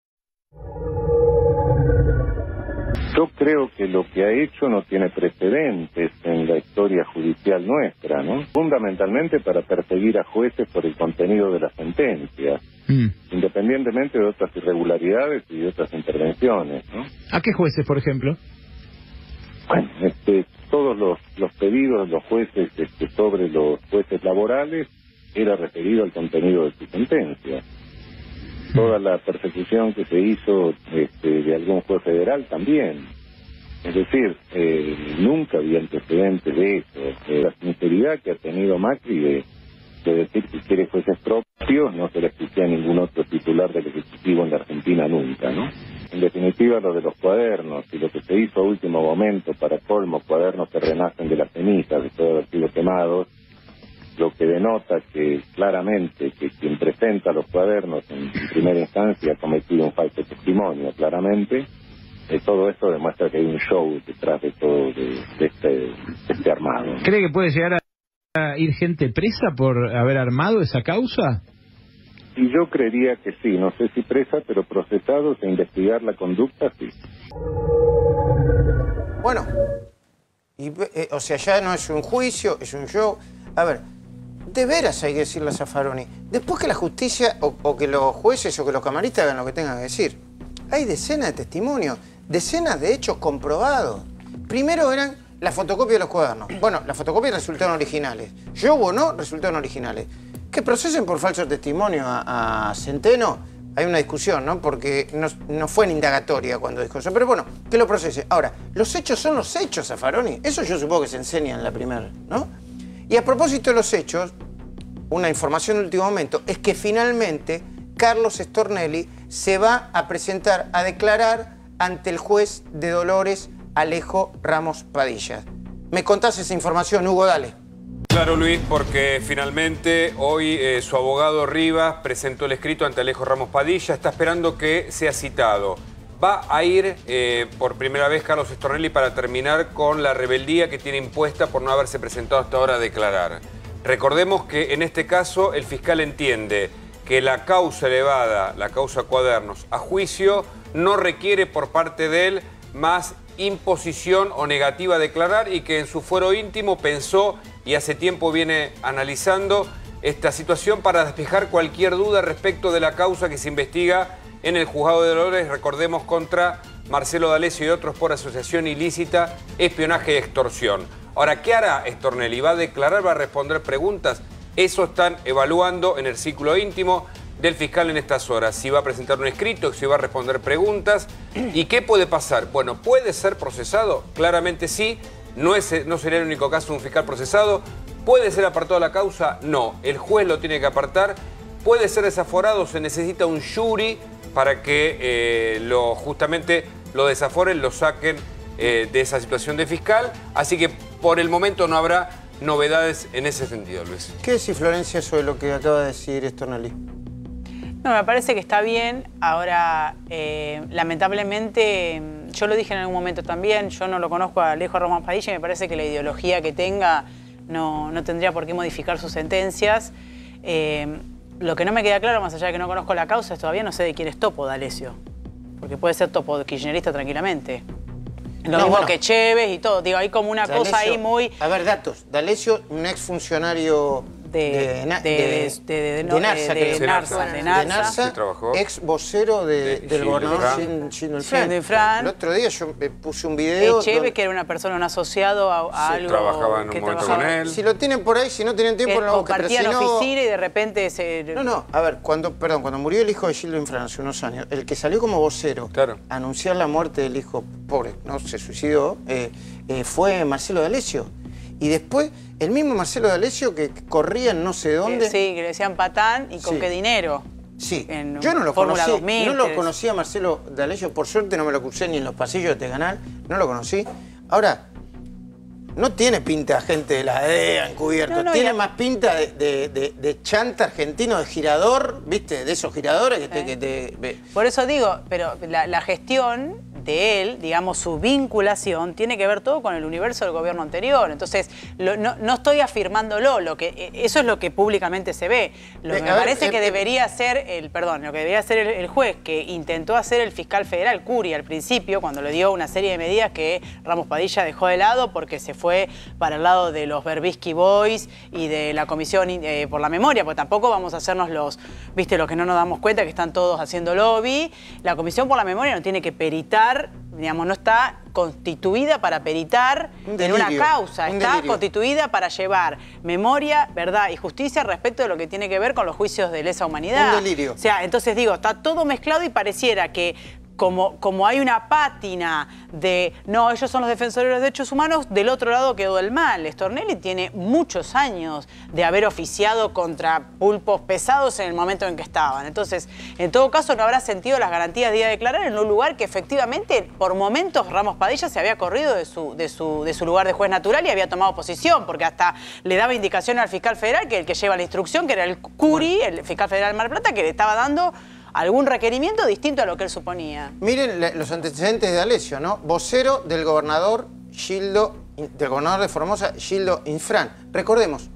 Speaker 2: Yo creo que lo que ha hecho no tiene precedentes en la historia judicial nuestra, ¿no? Fundamentalmente para perseguir a jueces por el contenido de las sentencias, mm. independientemente de otras irregularidades y de otras intervenciones, ¿no?
Speaker 9: ¿A qué jueces, por ejemplo?
Speaker 2: Bueno, este, todos los, los pedidos de los jueces este, sobre los jueces laborales era referido al contenido de su sentencia. Toda la persecución que se hizo este, de algún juez federal también. Es decir, eh, nunca había antecedentes de eso. Eh, la sinceridad que ha tenido Macri de, de decir que quiere jueces propios no se le escuché a ningún otro titular del Ejecutivo en la Argentina nunca, ¿no? En definitiva, lo de los cuadernos y lo que se hizo a último momento, para colmo, cuadernos que renacen de las cenizas después de haber sido quemados, lo que denota que claramente que quien presenta los cuadernos en, en primera instancia ha cometido un falso testimonio, claramente. Eh, todo esto demuestra que hay un show detrás de todo de, de, este, de este armado.
Speaker 9: ¿Cree que puede llegar a ir gente presa por haber armado esa causa?
Speaker 2: Y yo creería que sí, no sé si presa, pero procesados e investigar la conducta, sí.
Speaker 1: Bueno, y, eh, o sea, ya no es un juicio, es un show. A ver, de veras hay que decirle a Zaffaroni, después que la justicia, o, o que los jueces o que los camaristas hagan lo que tengan que decir, hay decenas de testimonios, decenas de hechos comprobados. Primero eran las fotocopias de los cuadernos. Bueno, las fotocopias resultaron originales. Yo o no, resultaron originales. Que procesen por falso testimonio a, a Centeno, hay una discusión, ¿no? Porque no, no fue en indagatoria cuando dijo eso. Pero bueno, que lo procese. Ahora, los hechos son los hechos, Zaffaroni. Eso yo supongo que se enseña en la primera, ¿no? Y a propósito de los hechos, una información de último momento es que finalmente Carlos Stornelli se va a presentar a declarar ante el juez de Dolores, Alejo Ramos Padilla. ¿Me contás esa información, Hugo? Dale.
Speaker 10: Claro, Luis, porque finalmente hoy eh, su abogado Rivas presentó el escrito ante Alejo Ramos Padilla, está esperando que sea citado. Va a ir eh, por primera vez Carlos Stornelli para terminar con la rebeldía que tiene impuesta por no haberse presentado hasta ahora a declarar. Recordemos que en este caso el fiscal entiende que la causa elevada, la causa Cuadernos, a juicio no requiere por parte de él más imposición o negativa a declarar y que en su fuero íntimo pensó y hace tiempo viene analizando esta situación para despejar cualquier duda respecto de la causa que se investiga en el juzgado de Dolores, recordemos, contra Marcelo D'Alessio y otros por asociación ilícita, espionaje y extorsión. Ahora, ¿qué hará Stornelli? ¿Va a declarar, va a responder preguntas? Eso están evaluando en el círculo íntimo del fiscal en estas horas. Si va a presentar un escrito, si va a responder preguntas. ¿Y qué puede pasar? Bueno, ¿puede ser procesado? Claramente sí. No, es, no sería el único caso de un fiscal procesado. ¿Puede ser apartado de la causa? No. El juez lo tiene que apartar. ¿Puede ser desaforado? Se necesita un jury para que eh, lo, justamente lo desaforen, lo saquen eh, de esa situación de fiscal. Así que por el momento no habrá novedades en ese sentido, Luis.
Speaker 1: ¿Qué decís, Florencia, sobre lo que acaba de decir Stornelli?
Speaker 4: No, me parece que está bien. Ahora, eh, lamentablemente, yo lo dije en algún momento también, yo no lo conozco a Alejo Ramos Padilla y me parece que la ideología que tenga no, no tendría por qué modificar sus sentencias. Eh, lo que no me queda claro, más allá de que no conozco la causa, es todavía no sé de quién es Topo D'Alessio. Porque puede ser Topo kirchnerista tranquilamente. Lo
Speaker 1: no,
Speaker 4: mismo
Speaker 1: bueno.
Speaker 4: que Chévez y todo. Digo, hay como una
Speaker 1: D'Alessio,
Speaker 4: cosa ahí muy...
Speaker 1: A ver, datos. D'Alessio, un exfuncionario de,
Speaker 4: de,
Speaker 1: de,
Speaker 4: de, de, de, de,
Speaker 1: de Narsa,
Speaker 4: de, de,
Speaker 1: que
Speaker 4: Narsa,
Speaker 1: de
Speaker 4: de
Speaker 1: Narsa,
Speaker 4: Narsa,
Speaker 1: sí, ex vocero de, de, del gobernador Gildo Infran. El otro día yo puse un video...
Speaker 4: Eh, Chévez, donde... que era una persona, un asociado a, a
Speaker 10: sí,
Speaker 4: algo...
Speaker 10: trabajaba en un
Speaker 4: que
Speaker 10: momento
Speaker 4: trabajaba...
Speaker 10: con él.
Speaker 1: Si lo tienen por ahí, si no tienen tiempo,
Speaker 4: eh,
Speaker 1: no lo busquen.
Speaker 4: Compartían
Speaker 1: si no...
Speaker 4: oficina y de repente se...
Speaker 1: No, no, a ver, cuando, perdón, cuando murió el hijo de Gildo Infran hace unos años, el que salió como vocero
Speaker 10: claro.
Speaker 1: a anunciar la muerte del hijo, pobre, no se suicidó, eh, eh, fue Marcelo D'Alessio. Y después, el mismo Marcelo D'Alessio que corría en no sé dónde.
Speaker 4: Sí, que le decían patán y con
Speaker 1: sí.
Speaker 4: qué dinero.
Speaker 1: Sí,
Speaker 4: en
Speaker 1: yo no lo
Speaker 4: Fórmula
Speaker 1: conocí,
Speaker 4: dos mil,
Speaker 1: no lo
Speaker 4: tres.
Speaker 1: conocía Marcelo D'Alessio, por suerte no me lo crucé ni en los pasillos de Teganal, no lo conocí. Ahora, no tiene pinta de agente de la D E A encubierto, no, no, tiene ya... más pinta de, de, de, de chanta argentino, de girador, ¿viste? De esos giradores que te... Eh. Que te...
Speaker 4: Por eso digo, pero la, la gestión de él, digamos, su vinculación, tiene que ver todo con el universo del gobierno anterior. Entonces, lo, no, no estoy afirmándolo, lo que, eso es lo que públicamente se ve. Lo que eh, me ver, parece eh, que debería ser el, perdón, lo que debería ser el, el juez, que intentó hacer el fiscal federal, Curi, al principio, cuando le dio una serie de medidas que Ramos Padilla dejó de lado porque se fue para el lado de los Berbisky Boys y de la Comisión eh, por la Memoria, porque tampoco vamos a hacernos los, viste, los que no nos damos cuenta que están todos haciendo lobby. La Comisión por la Memoria no tiene que peritar, digamos, no está constituida para peritar delirio, en una causa, un está delirio. constituida para llevar memoria, verdad y justicia respecto de lo que tiene que ver con los juicios de lesa humanidad.
Speaker 1: Un delirio.
Speaker 4: O sea, entonces digo, está todo mezclado y pareciera que Como, como hay una pátina de, no, ellos son los defensores de los derechos humanos, del otro lado quedó el mal. Stornelli tiene muchos años de haber oficiado contra pulpos pesados en el momento en que estaban. Entonces, en todo caso, no habrá sentido las garantías de ir a declarar en un lugar que efectivamente, por momentos, Ramos Padilla se había corrido de su, de su, de su lugar de juez natural y había tomado posición, porque hasta le daba indicación al fiscal federal, que es el que lleva la instrucción, que era el Curi, el fiscal federal de Mar del Plata, que le estaba dando algún requerimiento distinto a lo que él suponía.
Speaker 1: Miren los antecedentes de D'Alessio, ¿no? Vocero del gobernador Gildo, del gobernador de Formosa, Gildo Infran. Recordemos.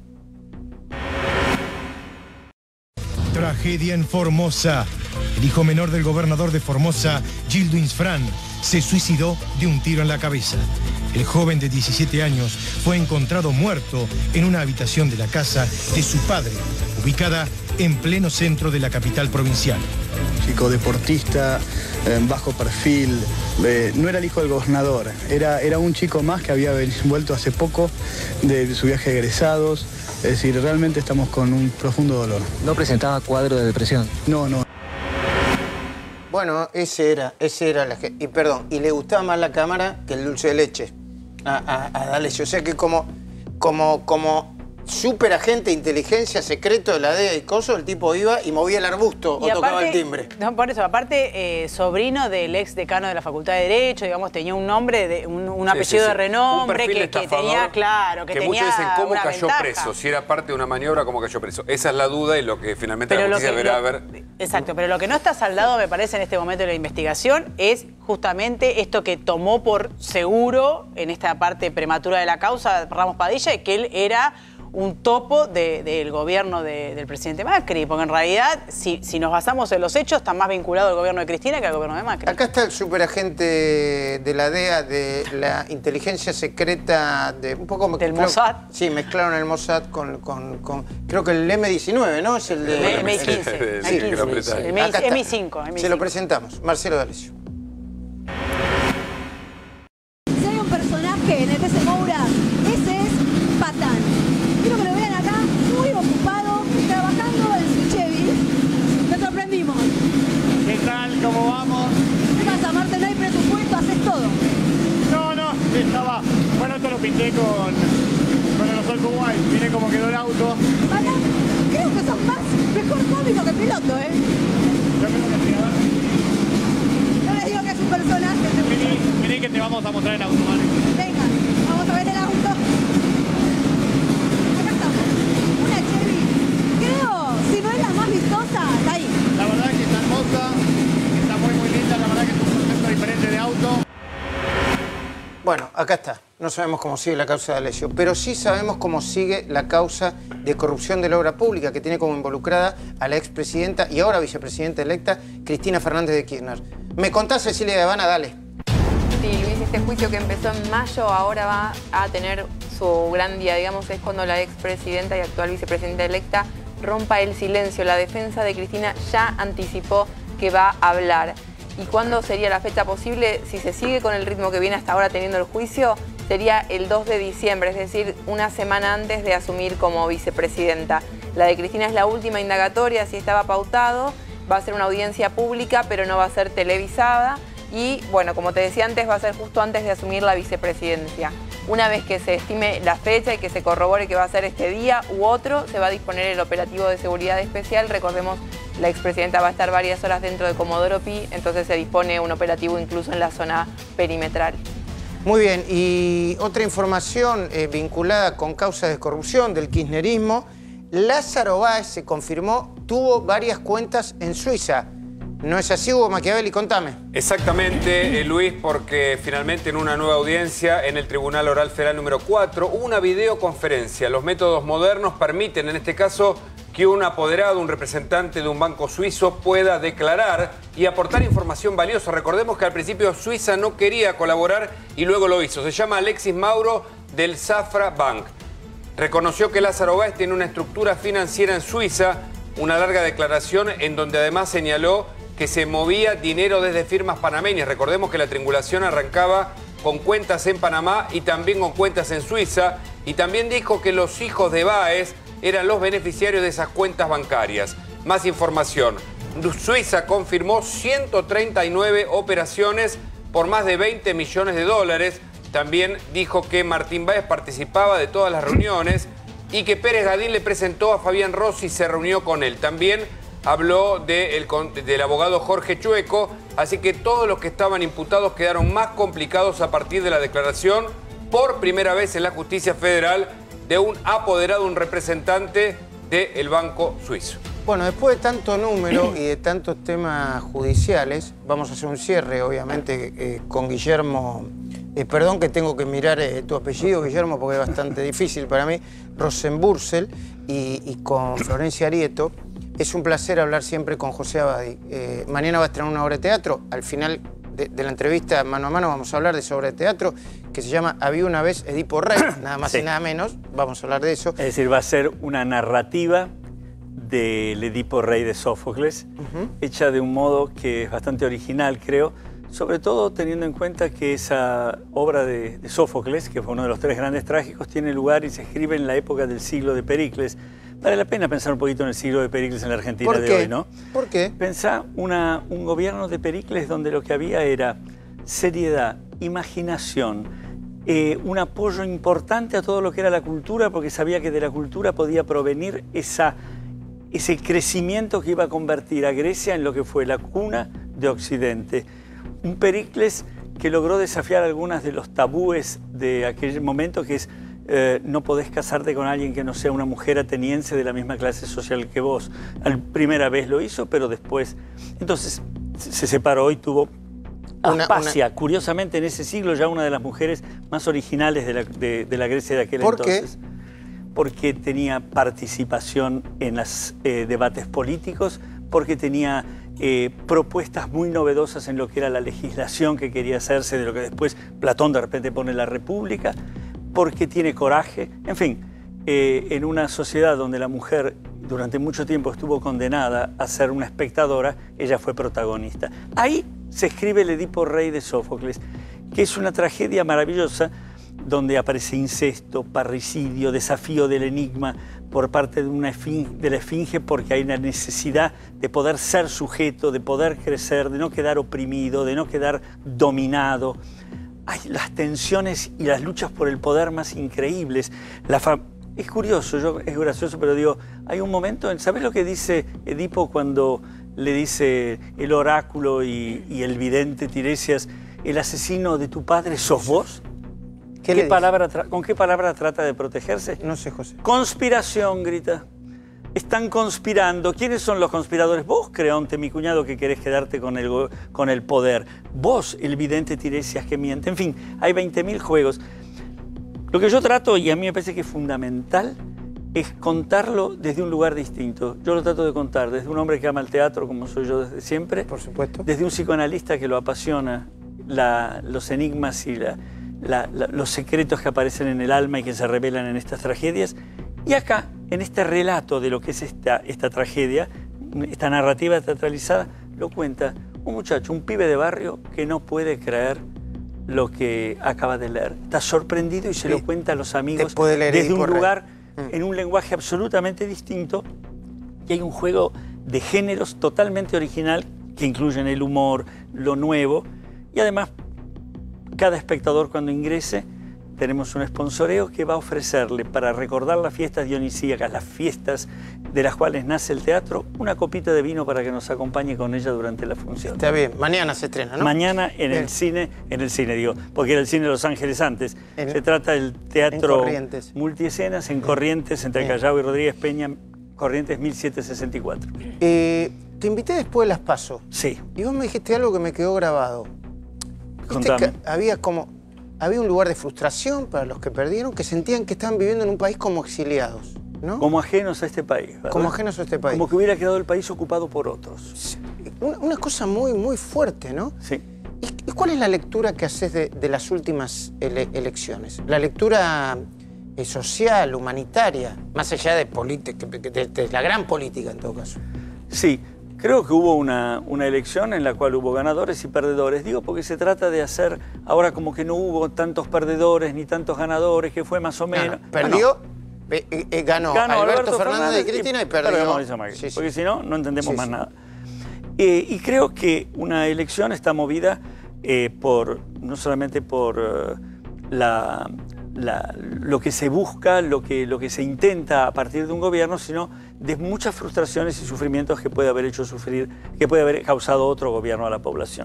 Speaker 11: Tragedia en Formosa. El hijo menor del gobernador de Formosa, Gildo Infran, se suicidó de un tiro en la cabeza. El joven de diecisiete años fue encontrado muerto en una habitación de la casa de su padre, ubicada en pleno centro de la capital provincial.
Speaker 12: Chico deportista, eh, bajo perfil, eh, no era el hijo del gobernador, era, era un chico más que había vuelto hace poco de su viaje de egresados, es decir, realmente estamos con un profundo dolor.
Speaker 13: ¿No presentaba cuadro de depresión?
Speaker 12: No, no.
Speaker 1: Bueno, ese era, ese era la que... Y perdón, y le gustaba más la cámara que el dulce de leche a, a, a D'Alessio. O sea que como, como, como súper agente de inteligencia secreto de la D E A y coso, el tipo iba y movía el arbusto y o aparte, tocaba el timbre.
Speaker 4: No, por eso, aparte, eh, sobrino del ex decano de la Facultad de Derecho, digamos, tenía un nombre, de, un, un apellido sí, sí, sí. de renombre, que, que tenía, claro, que,
Speaker 10: que
Speaker 4: tenía
Speaker 10: muchos dicen cómo cayó
Speaker 4: ventaja.
Speaker 10: preso, si era parte de una maniobra, cómo cayó preso. Esa es la duda y lo que finalmente
Speaker 4: pero
Speaker 10: la justicia deberá
Speaker 4: lo,
Speaker 10: ver.
Speaker 4: Exacto, pero lo que no está saldado, me parece, en este momento de la investigación es justamente esto que tomó por seguro en esta parte prematura de la causa Ramos Padilla, que él era un topo de, del gobierno de, del presidente Macri, porque en realidad, si, si nos basamos en los hechos, está más vinculado al gobierno de Cristina que al gobierno de Macri.
Speaker 1: Acá está el superagente de la D E A, de la inteligencia secreta, de un poco...
Speaker 4: Del Mossad.
Speaker 1: Sí, mezclaron el Mossad con, con, con, creo que el eme diecinueve, ¿no? Es el de...
Speaker 4: M I quince.
Speaker 1: Sí,
Speaker 4: M I cinco.
Speaker 1: Se lo presentamos, Marcelo D'Alessio.
Speaker 14: Si hay un personaje en el que se Moura, ese quedó el auto.
Speaker 15: Para, creo que son más, mejor cómico que piloto, ¿eh?
Speaker 14: Yo me lo decía,
Speaker 15: no les digo que es un personaje.
Speaker 14: Vení, vení que te vamos a mostrar el auto, ¿vale?
Speaker 15: Venga, vamos a ver el auto. Acá estamos. Una Chevy. Creo, si no es la más vistosa, está ahí.
Speaker 14: La verdad es que está hermosa, está muy muy linda, la verdad que es un concepto diferente de auto.
Speaker 1: Bueno, acá está. No sabemos cómo sigue la causa de Alessio, pero sí sabemos cómo sigue la causa de corrupción de la obra pública que tiene como involucrada a la expresidenta y ahora vicepresidenta electa Cristina Fernández de Kirchner. ¿Me contás, Cecilia de Habana? Dale.
Speaker 16: Sí, Luis, este juicio que empezó en mayo ahora va a tener su gran día, digamos, es cuando la expresidenta y actual vicepresidenta electa rompa el silencio. La defensa de Cristina ya anticipó que va a hablar. ¿Y cuándo sería la fecha posible? Si se sigue con el ritmo que viene hasta ahora teniendo el juicio, sería el dos de diciembre, es decir, una semana antes de asumir como vicepresidenta. La de Cristina es la última indagatoria, así estaba pautado. Va a ser una audiencia pública, pero no va a ser televisada. Y, bueno, como te decía antes, va a ser justo antes de asumir la vicepresidencia. Una vez que se estime la fecha y que se corrobore que va a ser este día u otro, se va a disponer el operativo de seguridad especial. Recordemos, la expresidenta va a estar varias horas dentro de Comodoro Pi, entonces se dispone un operativo incluso en la zona perimetral.
Speaker 1: Muy bien, y otra información eh, vinculada con causas de corrupción del kirchnerismo. Lázaro Báez, se confirmó, tuvo varias cuentas en Suiza. ¿No es así, Hugo Machiavelli? Contame.
Speaker 10: Exactamente, eh, Luis, porque finalmente en una nueva audiencia en el Tribunal Oral Federal número cuatro hubo una videoconferencia. Los métodos modernos permiten, en este caso, que un apoderado, un representante de un banco suizo pueda declarar y aportar información valiosa. Recordemos que al principio Suiza no quería colaborar y luego lo hizo. Se llama Alexis Mauro del Safra Bank. Reconoció que Lázaro Báez tiene una estructura financiera en Suiza, una larga declaración en donde además señaló que se movía dinero desde firmas panameñas. Recordemos que la triangulación arrancaba con cuentas en Panamá y también con cuentas en Suiza. Y también dijo que los hijos de Báez eran los beneficiarios de esas cuentas bancarias. Más información. Suiza confirmó ciento treinta y nueve operaciones por más de veinte millones de dólares. También dijo que Martín Báez participaba de todas las reuniones y que Pérez Gadín le presentó a Fabián Rossi y se reunió con él. También habló de el, del abogado Jorge Chueco, así que todos los que estaban imputados quedaron más complicados a partir de la declaración por primera vez en la justicia federal de un apoderado, un representante del Banco Suizo.
Speaker 1: Bueno, después de tanto número y de tantos temas judiciales, vamos a hacer un cierre, obviamente, eh, con Guillermo. Eh, perdón que tengo que mirar eh, tu apellido, Guillermo, porque es bastante difícil para mí. Rosenbursel y, y con Florencia Arieto. Es un placer hablar siempre con José Abadi. Eh, mañana va a estrenar una obra de teatro. Al final de, de la entrevista mano a mano vamos a hablar de esa obra de teatro que se llama Había una vez Edipo Rey, nada más sí. y nada menos. Vamos a hablar de eso.
Speaker 17: Es decir, va a ser una narrativa del Edipo Rey de Sófocles, uh-huh. hecha de un modo que es bastante original, creo, sobre todo teniendo en cuenta que esa obra de, de Sófocles, que fue uno de los tres grandes trágicos, tiene lugar y se escribe en la época del siglo de Pericles. Vale la pena pensar un poquito en el siglo de Pericles en la Argentina de hoy, ¿no?
Speaker 1: ¿Por qué?
Speaker 17: Pensá una, un gobierno de Pericles donde lo que había era seriedad, imaginación, eh, un apoyo importante a todo lo que era la cultura, porque sabía que de la cultura podía provenir esa, ese crecimiento que iba a convertir a Grecia en lo que fue la cuna de Occidente. Un Pericles que logró desafiar algunas de los tabúes de aquel momento, que es eh, no podés casarte con alguien que no sea una mujer ateniense de la misma clase social que vos. La primera vez lo hizo, pero después... Entonces se separó y tuvo Aspasia, una... curiosamente en ese siglo ya una de las mujeres más originales de la, de, de la Grecia de aquel
Speaker 1: ¿Por
Speaker 17: entonces.
Speaker 1: qué?
Speaker 17: Porque tenía participación en los eh, debates políticos, porque tenía eh, propuestas muy novedosas en lo que era la legislación que quería hacerse, de lo que después Platón de repente pone la República, porque tiene coraje. En fin, eh, en una sociedad donde la mujer durante mucho tiempo estuvo condenada a ser una espectadora, ella fue protagonista. Ahí se escribe el Edipo Rey de Sófocles, que es una tragedia maravillosa, donde aparece incesto, parricidio, desafío del enigma por parte de, una esfinge, de la esfinge, porque hay una necesidad de poder ser sujeto, de poder crecer, de no quedar oprimido, de no quedar dominado. Hay las tensiones y las luchas por el poder más increíbles. La, fa es curioso, yo, es gracioso, pero digo, hay un momento, en, ¿sabes lo que dice Edipo cuando le dice el oráculo y, y el vidente Tiresias, el asesino de tu padre sos vos? ¿Qué ¿Qué palabra ¿Con qué palabra trata de protegerse?
Speaker 1: No sé, José.
Speaker 17: Conspiración, grita. Están conspirando. ¿Quiénes son los conspiradores? Vos, Creonte, mi cuñado, que querés quedarte con el, con el poder. Vos, el vidente Tiresias, que miente. En fin, hay veinte mil juegos. Lo que yo trato, y a mí me parece que es fundamental, es contarlo desde un lugar distinto. Yo lo trato de contar desde un hombre que ama el teatro, como soy yo desde siempre.
Speaker 1: Por supuesto.
Speaker 17: Desde un psicoanalista que lo apasiona, la, los enigmas y la, la, la, los secretos que aparecen en el alma y que se revelan en estas tragedias. Y acá, en este relato de lo que es esta, esta tragedia, esta narrativa teatralizada, lo cuenta un muchacho, un pibe de barrio que no puede creer lo que acaba de leer. Está sorprendido y se sí. lo cuenta a los amigos desde un lugar, mm. en un lenguaje absolutamente distinto. Y hay un juego de géneros totalmente original que incluyen el humor, lo nuevo. Y además, cada espectador cuando ingrese, tenemos un sponsoreo que va a ofrecerle, para recordar las fiestas dionisíacas, las fiestas de las cuales nace el teatro, una copita de vino para que nos acompañe con ella durante la función.
Speaker 1: Está bien, mañana se estrena, ¿no?
Speaker 17: Mañana en bien. el cine, en el cine digo, porque era el cine de Los Ángeles antes. En, se trata del teatro multiescenas en Corrientes, entre bien. Callao y Rodríguez Peña, Corrientes mil setecientos sesenta y cuatro.
Speaker 1: Eh, te invité después de Las Paso.
Speaker 17: Sí.
Speaker 1: Y vos me dijiste algo que me quedó grabado. Viste que había como... Había un lugar de frustración para los que perdieron, que sentían que estaban viviendo en un país como exiliados, ¿no?
Speaker 17: Como ajenos a este país, ¿verdad?
Speaker 1: Como ajenos a este país.
Speaker 17: Como que hubiera quedado el país ocupado por otros.
Speaker 1: Una, una cosa muy, muy fuerte, ¿no?
Speaker 17: Sí.
Speaker 1: ¿Y cuál es la lectura que haces de, de las últimas ele elecciones? La lectura eh, social, humanitaria, más allá de, de, de la gran política en todo caso.
Speaker 17: Sí. Creo que hubo una, una elección en la cual hubo ganadores y perdedores. Digo porque se trata de hacer, ahora como que no hubo tantos perdedores ni tantos ganadores, que fue más o menos...
Speaker 1: No, no. Perdió, no. Eh, eh, ganó, ganó Alberto, Alberto Fernández, Fernández de Cristina y, y perdió
Speaker 17: Mauricio Macri, sí, sí. Porque si no, no entendemos sí, más sí. nada. Eh, y creo que una elección está movida eh, por, no solamente por uh, la... La, lo que se busca, lo que, lo que se intenta a partir de un gobierno, sino de muchas frustraciones y sufrimientos que puede haber hecho sufrir, que puede haber causado otro gobierno a la población.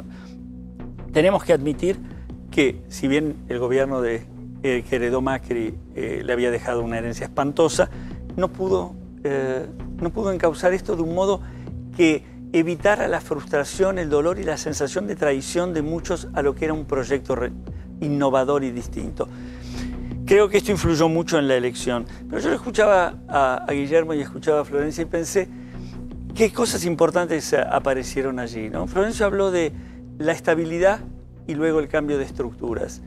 Speaker 17: Tenemos que admitir que, si bien el gobierno de, eh, que heredó Macri eh, le había dejado una herencia espantosa, no pudo, eh, no pudo encauzar esto de un modo que evitara la frustración, el dolor y la sensación de traición de muchos a lo que era un proyecto innovador y distinto. Creo que esto influyó mucho en la elección. Pero yo lo escuchaba a, a Guillermo y escuchaba a Florencia y pensé qué cosas importantes aparecieron allí, ¿no? Florencia habló de la estabilidad y luego el cambio de estructuras.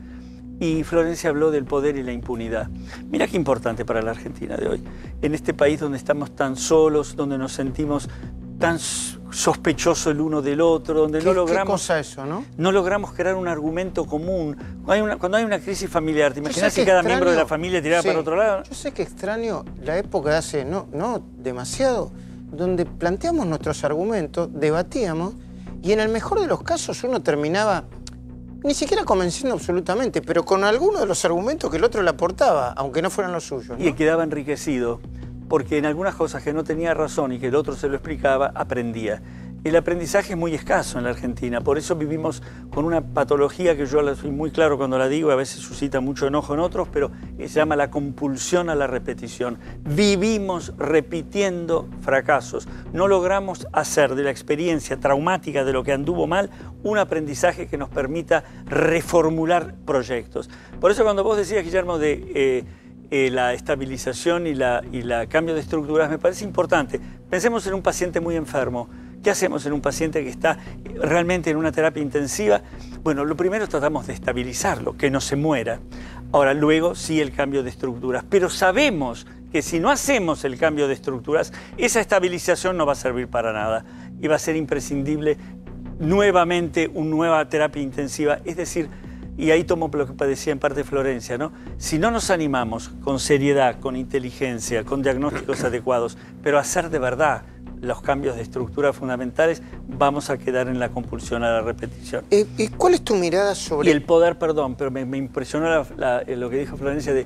Speaker 17: Y Florencia habló del poder y la impunidad. Mira qué importante para la Argentina de hoy. En este país donde estamos tan solos, donde nos sentimos tan sospechoso el uno del otro, donde no logramos...
Speaker 1: ¿Qué cosa eso, no?
Speaker 17: No logramos crear un argumento común. Cuando hay una, cuando hay una crisis familiar, ¿te imaginas si cada extraño, miembro de la familia tirara sí, para otro lado?
Speaker 1: Yo sé que extraño la época de hace, no, no demasiado, donde planteamos nuestros argumentos, debatíamos, y en el mejor de los casos uno terminaba ni siquiera convenciendo absolutamente, pero con alguno de los argumentos que el otro le aportaba, aunque no fueran los suyos, ¿no?
Speaker 17: Y quedaba enriquecido, porque en algunas cosas que no tenía razón y que el otro se lo explicaba, aprendía. El aprendizaje es muy escaso en la Argentina, por eso vivimos con una patología que yo soy muy claro cuando la digo, a veces suscita mucho enojo en otros, pero se llama la compulsión a la repetición. Vivimos repitiendo fracasos. No logramos hacer de la experiencia traumática de lo que anduvo mal un aprendizaje que nos permita reformular proyectos. Por eso cuando vos decías, Guillermo, de... Eh, Eh, la estabilización y la, y la cambio de estructuras, me parece importante. Pensemos en un paciente muy enfermo. ¿Qué hacemos en un paciente que está realmente en una terapia intensiva? Bueno, lo primero tratamos de estabilizarlo, que no se muera. Ahora, luego sí el cambio de estructuras. Pero sabemos que si no hacemos el cambio de estructuras, esa estabilización no va a servir para nada y va a ser imprescindible nuevamente una nueva terapia intensiva. Es decir, y ahí tomo lo que decía en parte Florencia, ¿no? Si no nos animamos con seriedad, con inteligencia, con diagnósticos adecuados, pero a hacer de verdad los cambios de estructura fundamentales, vamos a quedar en la compulsión a la repetición.
Speaker 1: ¿Y cuál es tu mirada sobre...?
Speaker 17: Y el poder, perdón, pero me, me impresionó la, la, lo que dijo Florencia de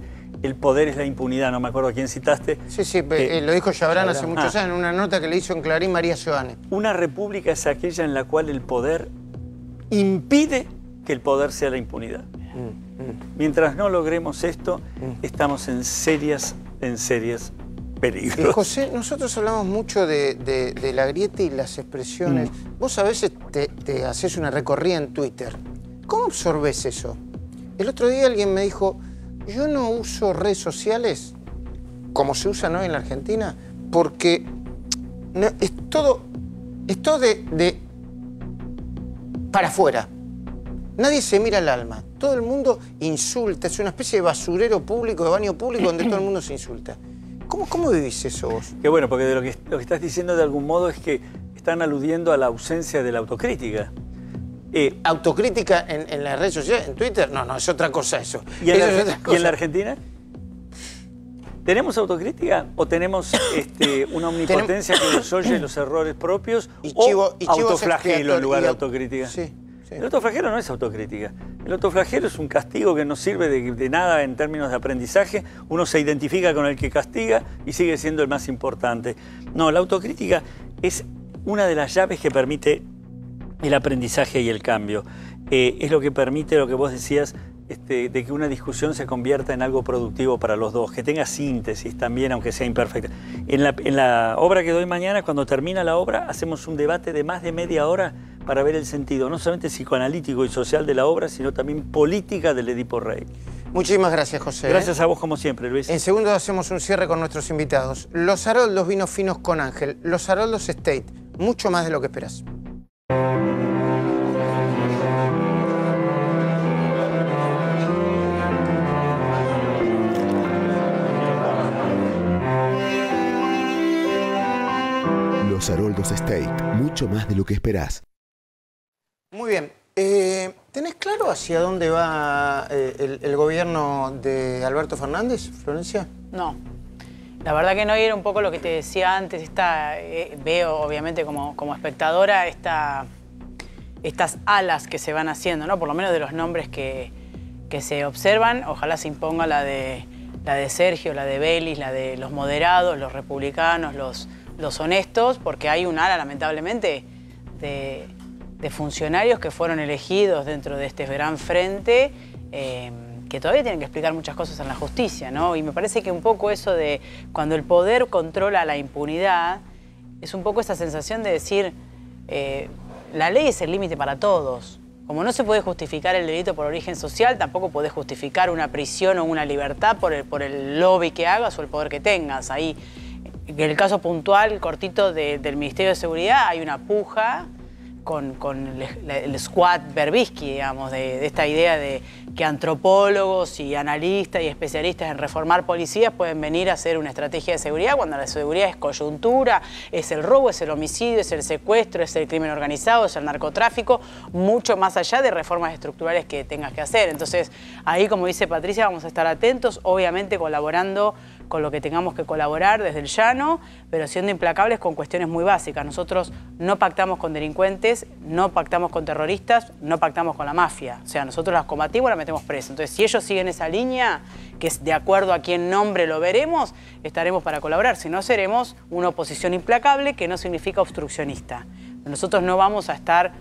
Speaker 17: el poder es la impunidad, no me acuerdo a quién citaste.
Speaker 1: Sí, sí, eh, lo dijo Chabrán hace muchos años en una nota que le hizo en Clarín María Giovanni.
Speaker 17: Una república es aquella en la cual el poder impide que el poder sea la impunidad. Mm, mm. Mientras no logremos esto, mm. estamos en serias, en serias peligros.
Speaker 1: Eh, José, nosotros hablamos mucho de, de, de la grieta y las expresiones. Mm. Vos a veces te, te haces una recorrida en Twitter. ¿Cómo absorbes eso? El otro día alguien me dijo, yo no uso redes sociales como se usan hoy en la Argentina porque no, es todo, es todo de, de para afuera. Nadie se mira al alma. Todo el mundo insulta. Es una especie de basurero público, de baño público donde todo el mundo se insulta. ¿Cómo, cómo vivís eso vos?
Speaker 17: Qué bueno, porque de lo, que, lo que estás diciendo de algún modo es que están aludiendo a la ausencia de la autocrítica.
Speaker 1: Eh, ¿Autocrítica en, en las redes sociales? ¿En Twitter? No, no, es otra cosa eso.
Speaker 17: ¿Y en,
Speaker 1: eso
Speaker 17: la,
Speaker 1: es otra cosa.
Speaker 17: ¿Y en la Argentina? ¿Tenemos autocrítica o tenemos este, una omnipotencia que desoye los errores propios
Speaker 1: y chivo,
Speaker 17: o
Speaker 1: y chivo
Speaker 17: autoflagelo en lugar de
Speaker 1: y,
Speaker 17: autocrítica?
Speaker 1: Sí, sí.
Speaker 17: El autoflagelo no es autocrítica. El autoflagelo es un castigo que no sirve de, de nada en términos de aprendizaje. Uno se identifica con el que castiga y sigue siendo el más importante. No, la autocrítica es una de las llaves que permite el aprendizaje y el cambio. Eh, es lo que permite lo que vos decías, este, de que una discusión se convierta en algo productivo para los dos, que tenga síntesis también, aunque sea imperfecta. En la, en la obra que doy mañana, cuando termina la obra, hacemos un debate de más de media hora para ver el sentido, no solamente psicoanalítico y social de la obra, sino también política del Edipo Rey.
Speaker 1: Muchísimas gracias, José.
Speaker 17: Gracias a vos, como siempre, Luis.
Speaker 1: En segundos hacemos un cierre con nuestros invitados. Los Haroldos vinos finos con Ángel. Los Haroldos Estate. Mucho más de lo que esperás.
Speaker 18: Los Haroldos Estate, mucho más de lo que esperás.
Speaker 1: Muy bien. Eh, ¿Tenés claro hacia dónde va eh, el, el gobierno de Alberto Fernández, Florencia?
Speaker 4: No. La verdad que no, y era un poco lo que te decía antes. Esta, eh, veo, obviamente, como, como espectadora, esta, estas alas que se van haciendo, ¿no? Por lo menos de los nombres que, que se observan. Ojalá se imponga la de, la de Sergio, la de Belis, la de los moderados, los republicanos, los... los honestos, porque hay un ala, lamentablemente, de, de funcionarios que fueron elegidos dentro de este gran frente, eh, que todavía tienen que explicar muchas cosas en la justicia, ¿no? Y me parece que un poco eso de cuando el poder controla la impunidad, es un poco esa sensación de decir, eh, la ley es el límite para todos. Como no se puede justificar el delito por origen social, tampoco podés justificar una prisión o una libertad por el, por el lobby que hagas o el poder que tengas. Ahí, en el caso puntual, cortito, de, del Ministerio de Seguridad, hay una puja con, con el, el squad Berbisky, digamos, de, de esta idea de que antropólogos y analistas y especialistas en reformar policías pueden venir a hacer una estrategia de seguridad cuando la seguridad es coyuntura, es el robo, es el homicidio, es el secuestro, es el crimen organizado, es el narcotráfico, mucho más allá de reformas estructurales que tengas que hacer. Entonces, ahí, como dice Patricia, vamos a estar atentos, obviamente colaborando con lo que tengamos que colaborar desde el llano, pero siendo implacables con cuestiones muy básicas. Nosotros no pactamos con delincuentes, no pactamos con terroristas, no pactamos con la mafia. O sea, nosotros las combatimos, las metemos presas. Entonces, si ellos siguen esa línea, que es de acuerdo a quién nombre lo veremos, estaremos para colaborar. Si no, seremos una oposición implacable, que no significa obstruccionista. Nosotros no vamos a estar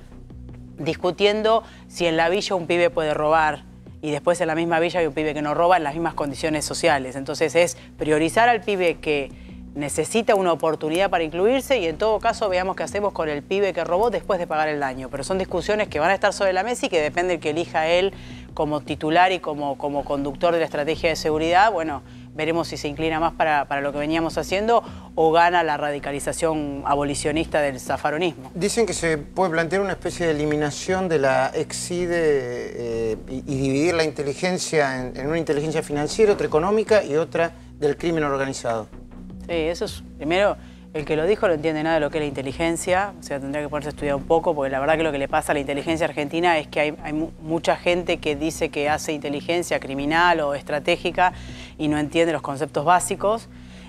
Speaker 4: discutiendo si en la villa un pibe puede robar y después en la misma villa hay un pibe que no roba en las mismas condiciones sociales. Entonces es priorizar al pibe que necesita una oportunidad para incluirse y en todo caso veamos qué hacemos con el pibe que robó después de pagar el daño. Pero son discusiones que van a estar sobre la mesa y que depende del que elija él como titular y como, como conductor de la estrategia de seguridad. Bueno, veremos si se inclina más para, para lo que veníamos haciendo o gana la radicalización abolicionista del zafaronismo.
Speaker 1: Dicen que se puede plantear una especie de eliminación de la EXIDE eh, y, y dividir la inteligencia en, en una inteligencia financiera, otra económica y otra del crimen organizado.
Speaker 4: Sí, eso es, primero, el que lo dijo no entiende nada de lo que es la inteligencia, o sea, tendría que ponerse a estudiar un poco, porque la verdad que lo que le pasa a la inteligencia argentina es que hay, hay mucha gente que dice que hace inteligencia criminal o estratégica y no entiende los conceptos básicos.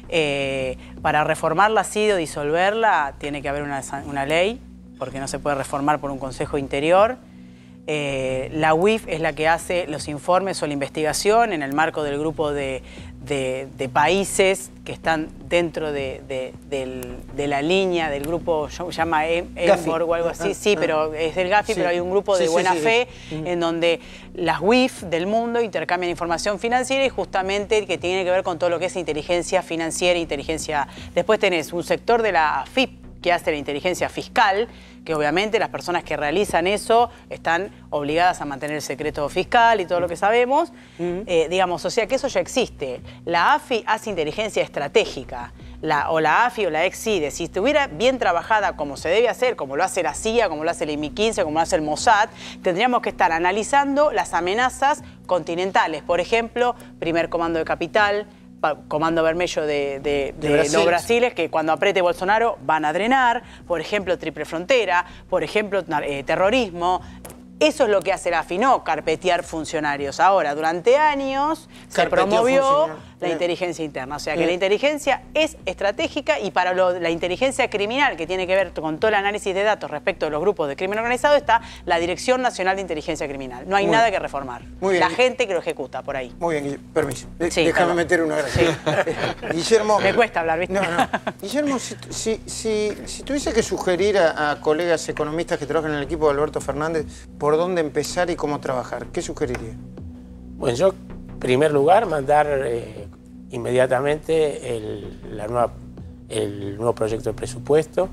Speaker 4: Eh, para reformarla así o disolverla tiene que haber una, una ley, porque no se puede reformar por un consejo interior. Eh, la U I F es la que hace los informes o la investigación en el marco del grupo de, de, de países que están dentro de, de, del, de la línea del grupo, se llama EMBOR o algo así, ah, sí, ah, pero es del Gafi, sí, pero hay un grupo de sí, buena sí, sí, fe sí. en donde las U I F del mundo intercambian información financiera y justamente que tiene que ver con todo lo que es inteligencia financiera, inteligencia... Después tenés un sector de la A F I P que hace la inteligencia fiscal, que obviamente las personas que realizan eso están obligadas a mantener el secreto fiscal y todo lo que sabemos, uh-huh. eh, digamos, o sea que eso ya existe. La A F I hace inteligencia estratégica, la, o la A F I o la EXIDE, si estuviera bien trabajada como se debe hacer, como lo hace la C I A, como lo hace el I M I quince, como lo hace el Mossad, tendríamos que estar analizando las amenazas continentales, por ejemplo, primer comando de capital, Comando Vermelho de, de, de, de Brasil. los brasiles, que cuando apriete Bolsonaro van a drenar, por ejemplo, triple frontera, por ejemplo, eh, terrorismo. Eso es lo que hace la A F I, no carpetear funcionarios. Ahora, durante años se promovió la inteligencia interna. O sea, que Bien. la inteligencia es estratégica y para lo, la inteligencia criminal, que tiene que ver con todo el análisis de datos respecto de los grupos de crimen organizado, está la Dirección Nacional de Inteligencia Criminal. No hay Muy nada bien. que reformar. Muy bien. La gente que lo ejecuta por ahí.
Speaker 1: Muy bien, permiso. Sí, Déjame claro. meter una gracia. Sí. Guillermo...
Speaker 4: Me cuesta hablar, ¿viste?
Speaker 1: No, no. Guillermo, si, si, si, si tuviese que sugerir a, a colegas economistas que trabajan en el equipo de Alberto Fernández por dónde empezar y cómo trabajar, ¿qué sugeriría?
Speaker 6: Bueno, yo, en primer lugar, mandar eh, inmediatamente el, la nueva, el nuevo proyecto de presupuesto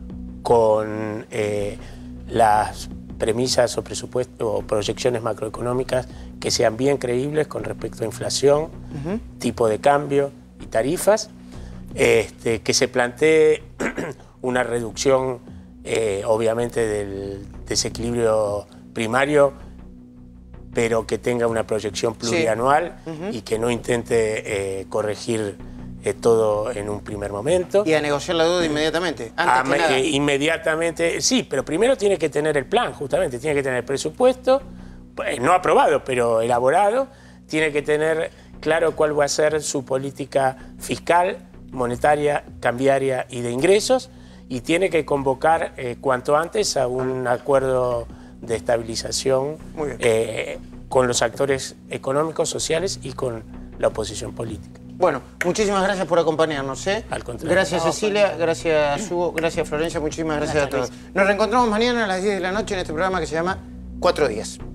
Speaker 6: con eh, las premisas o, presupuesto, o proyecciones macroeconómicas que sean bien creíbles con respecto a inflación, uh-huh. tipo de cambio y tarifas, este, que se plantee una reducción, eh, obviamente, del desequilibrio primario, pero que tenga una proyección plurianual sí. uh-huh. y que no intente eh, corregir eh, todo en un primer momento.
Speaker 1: Y a negociar la deuda inmediatamente, antes
Speaker 6: a,
Speaker 1: que nada.
Speaker 6: Eh, inmediatamente, sí, pero primero tiene que tener el plan, justamente, tiene que tener el presupuesto, pues, no aprobado, pero elaborado, tiene que tener claro cuál va a ser su política fiscal, monetaria, cambiaria y de ingresos, y tiene que convocar eh, cuanto antes a un acuerdo de estabilización eh, con los actores económicos, sociales y con la oposición política.
Speaker 1: Bueno, muchísimas gracias por acompañarnos. ¿eh?
Speaker 6: Al contrario.
Speaker 1: Gracias Cecilia, gracias Hugo, gracias Florencia, muchísimas gracias, gracias a todos. Nos reencontramos mañana a las diez de la noche en este programa que se llama Cuatro Días.